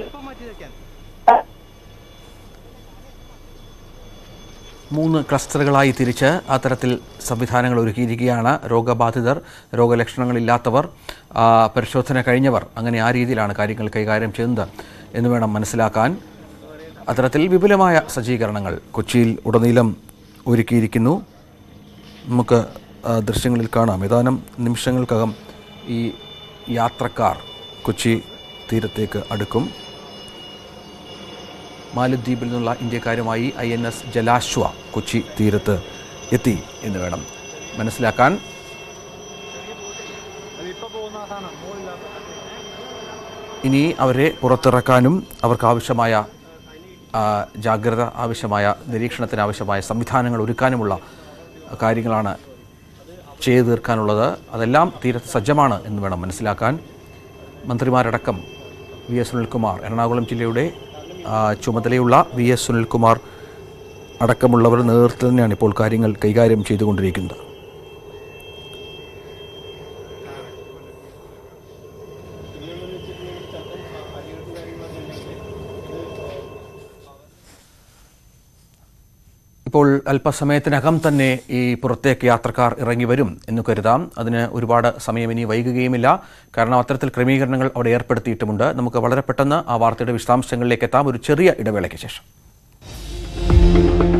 3 ക്ലസ്റ്ററുകളായി തിരിച്ച് അത്തരത്തിൽ സംവിധാനങ്ങൾ ഒരുക്കിയിരിക്കുകയാണ്. രോഗബാധിതർ, രോഗലക്ഷണങ്ങളില്ലാത്തവർ, പരിശോധന കഴിഞ്ഞവർ, അങ്ങനെ ആ രീതിയിലാണ് കാര്യങ്ങൾ കൈകാര്യം ചെയ്യുന്നത് എന്ന് വേണം മനസ്സിലാക്കാൻ. അത്തരത്തിൽ വിപുലമായ സജ്ജീകരണങ്ങൾ കൊച്ചിയിൽ ഉടനീളം ഒരുക്കിയിരിക്കുന്നു. നമുക്ക് ദൃശ്യങ്ങളിൽ കാണാം. ഏതാനും നിമിഷങ്ങൾക്കകം ഈ യാത്രക്കാർ കൊച്ചി തീരത്തേക്ക് അടുക്കും. മാലദ്വീപിൽ നിന്നുള്ള ഇന്ത്യക്കാരുമായി INS ജലാശ്വ കൊച്ചി തീരത്ത് എത്തി എന്ന് വേണം മനസ്സിലാക്കാൻ. ഇനി അവരെ പുറത്തിറക്കാനും അവർക്കാവശ്യമായ ജാഗ്രത, ആവശ്യമായ നിരീക്ഷണത്തിന് ആവശ്യമായ സംവിധാനങ്ങൾ ഒരുക്കാനുമുള്ള കാര്യങ്ങളാണ് ചെയ്തു തീർക്കാനുള്ളത്. അതെല്ലാം തീരത്ത് സജ്ജമാണ് എന്ന് വേണം മനസ്സിലാക്കാൻ. മന്ത്രിമാരടക്കം VS സുനിൽകുമാർ, എറണാകുളം ജില്ലയുടെ ചുമതലയുള്ള VS സുനിൽകുമാർ അടക്കമുള്ളവരുടെ നേതൃത്വത്തിൽ തന്നെയാണ് ഇപ്പോൾ കാര്യങ്ങൾ കൈകാര്യം ചെയ്തുകൊണ്ടിരിക്കുന്നത്. ഇപ്പോൾ അല്പസമയത്തിനകം തന്നെ ഈ പുറത്തേക്ക് യാത്രക്കാർ ഇറങ്ങി വരും എന്ന് കരുതാം. അതിന് ഒരുപാട് സമയം ഇനി വൈകുകയുമില്ല. കാരണം അത്തരത്തിൽ ക്രമീകരണങ്ങൾ അവിടെ ഏർപ്പെടുത്തിയിട്ടുമുണ്ട്. നമുക്ക് വളരെ പെട്ടെന്ന് ആ വാർത്തയുടെ വിശദാംശങ്ങളിലേക്ക് എത്താം ഒരു ചെറിയ ഇടവേളയ്ക്ക് ശേഷം.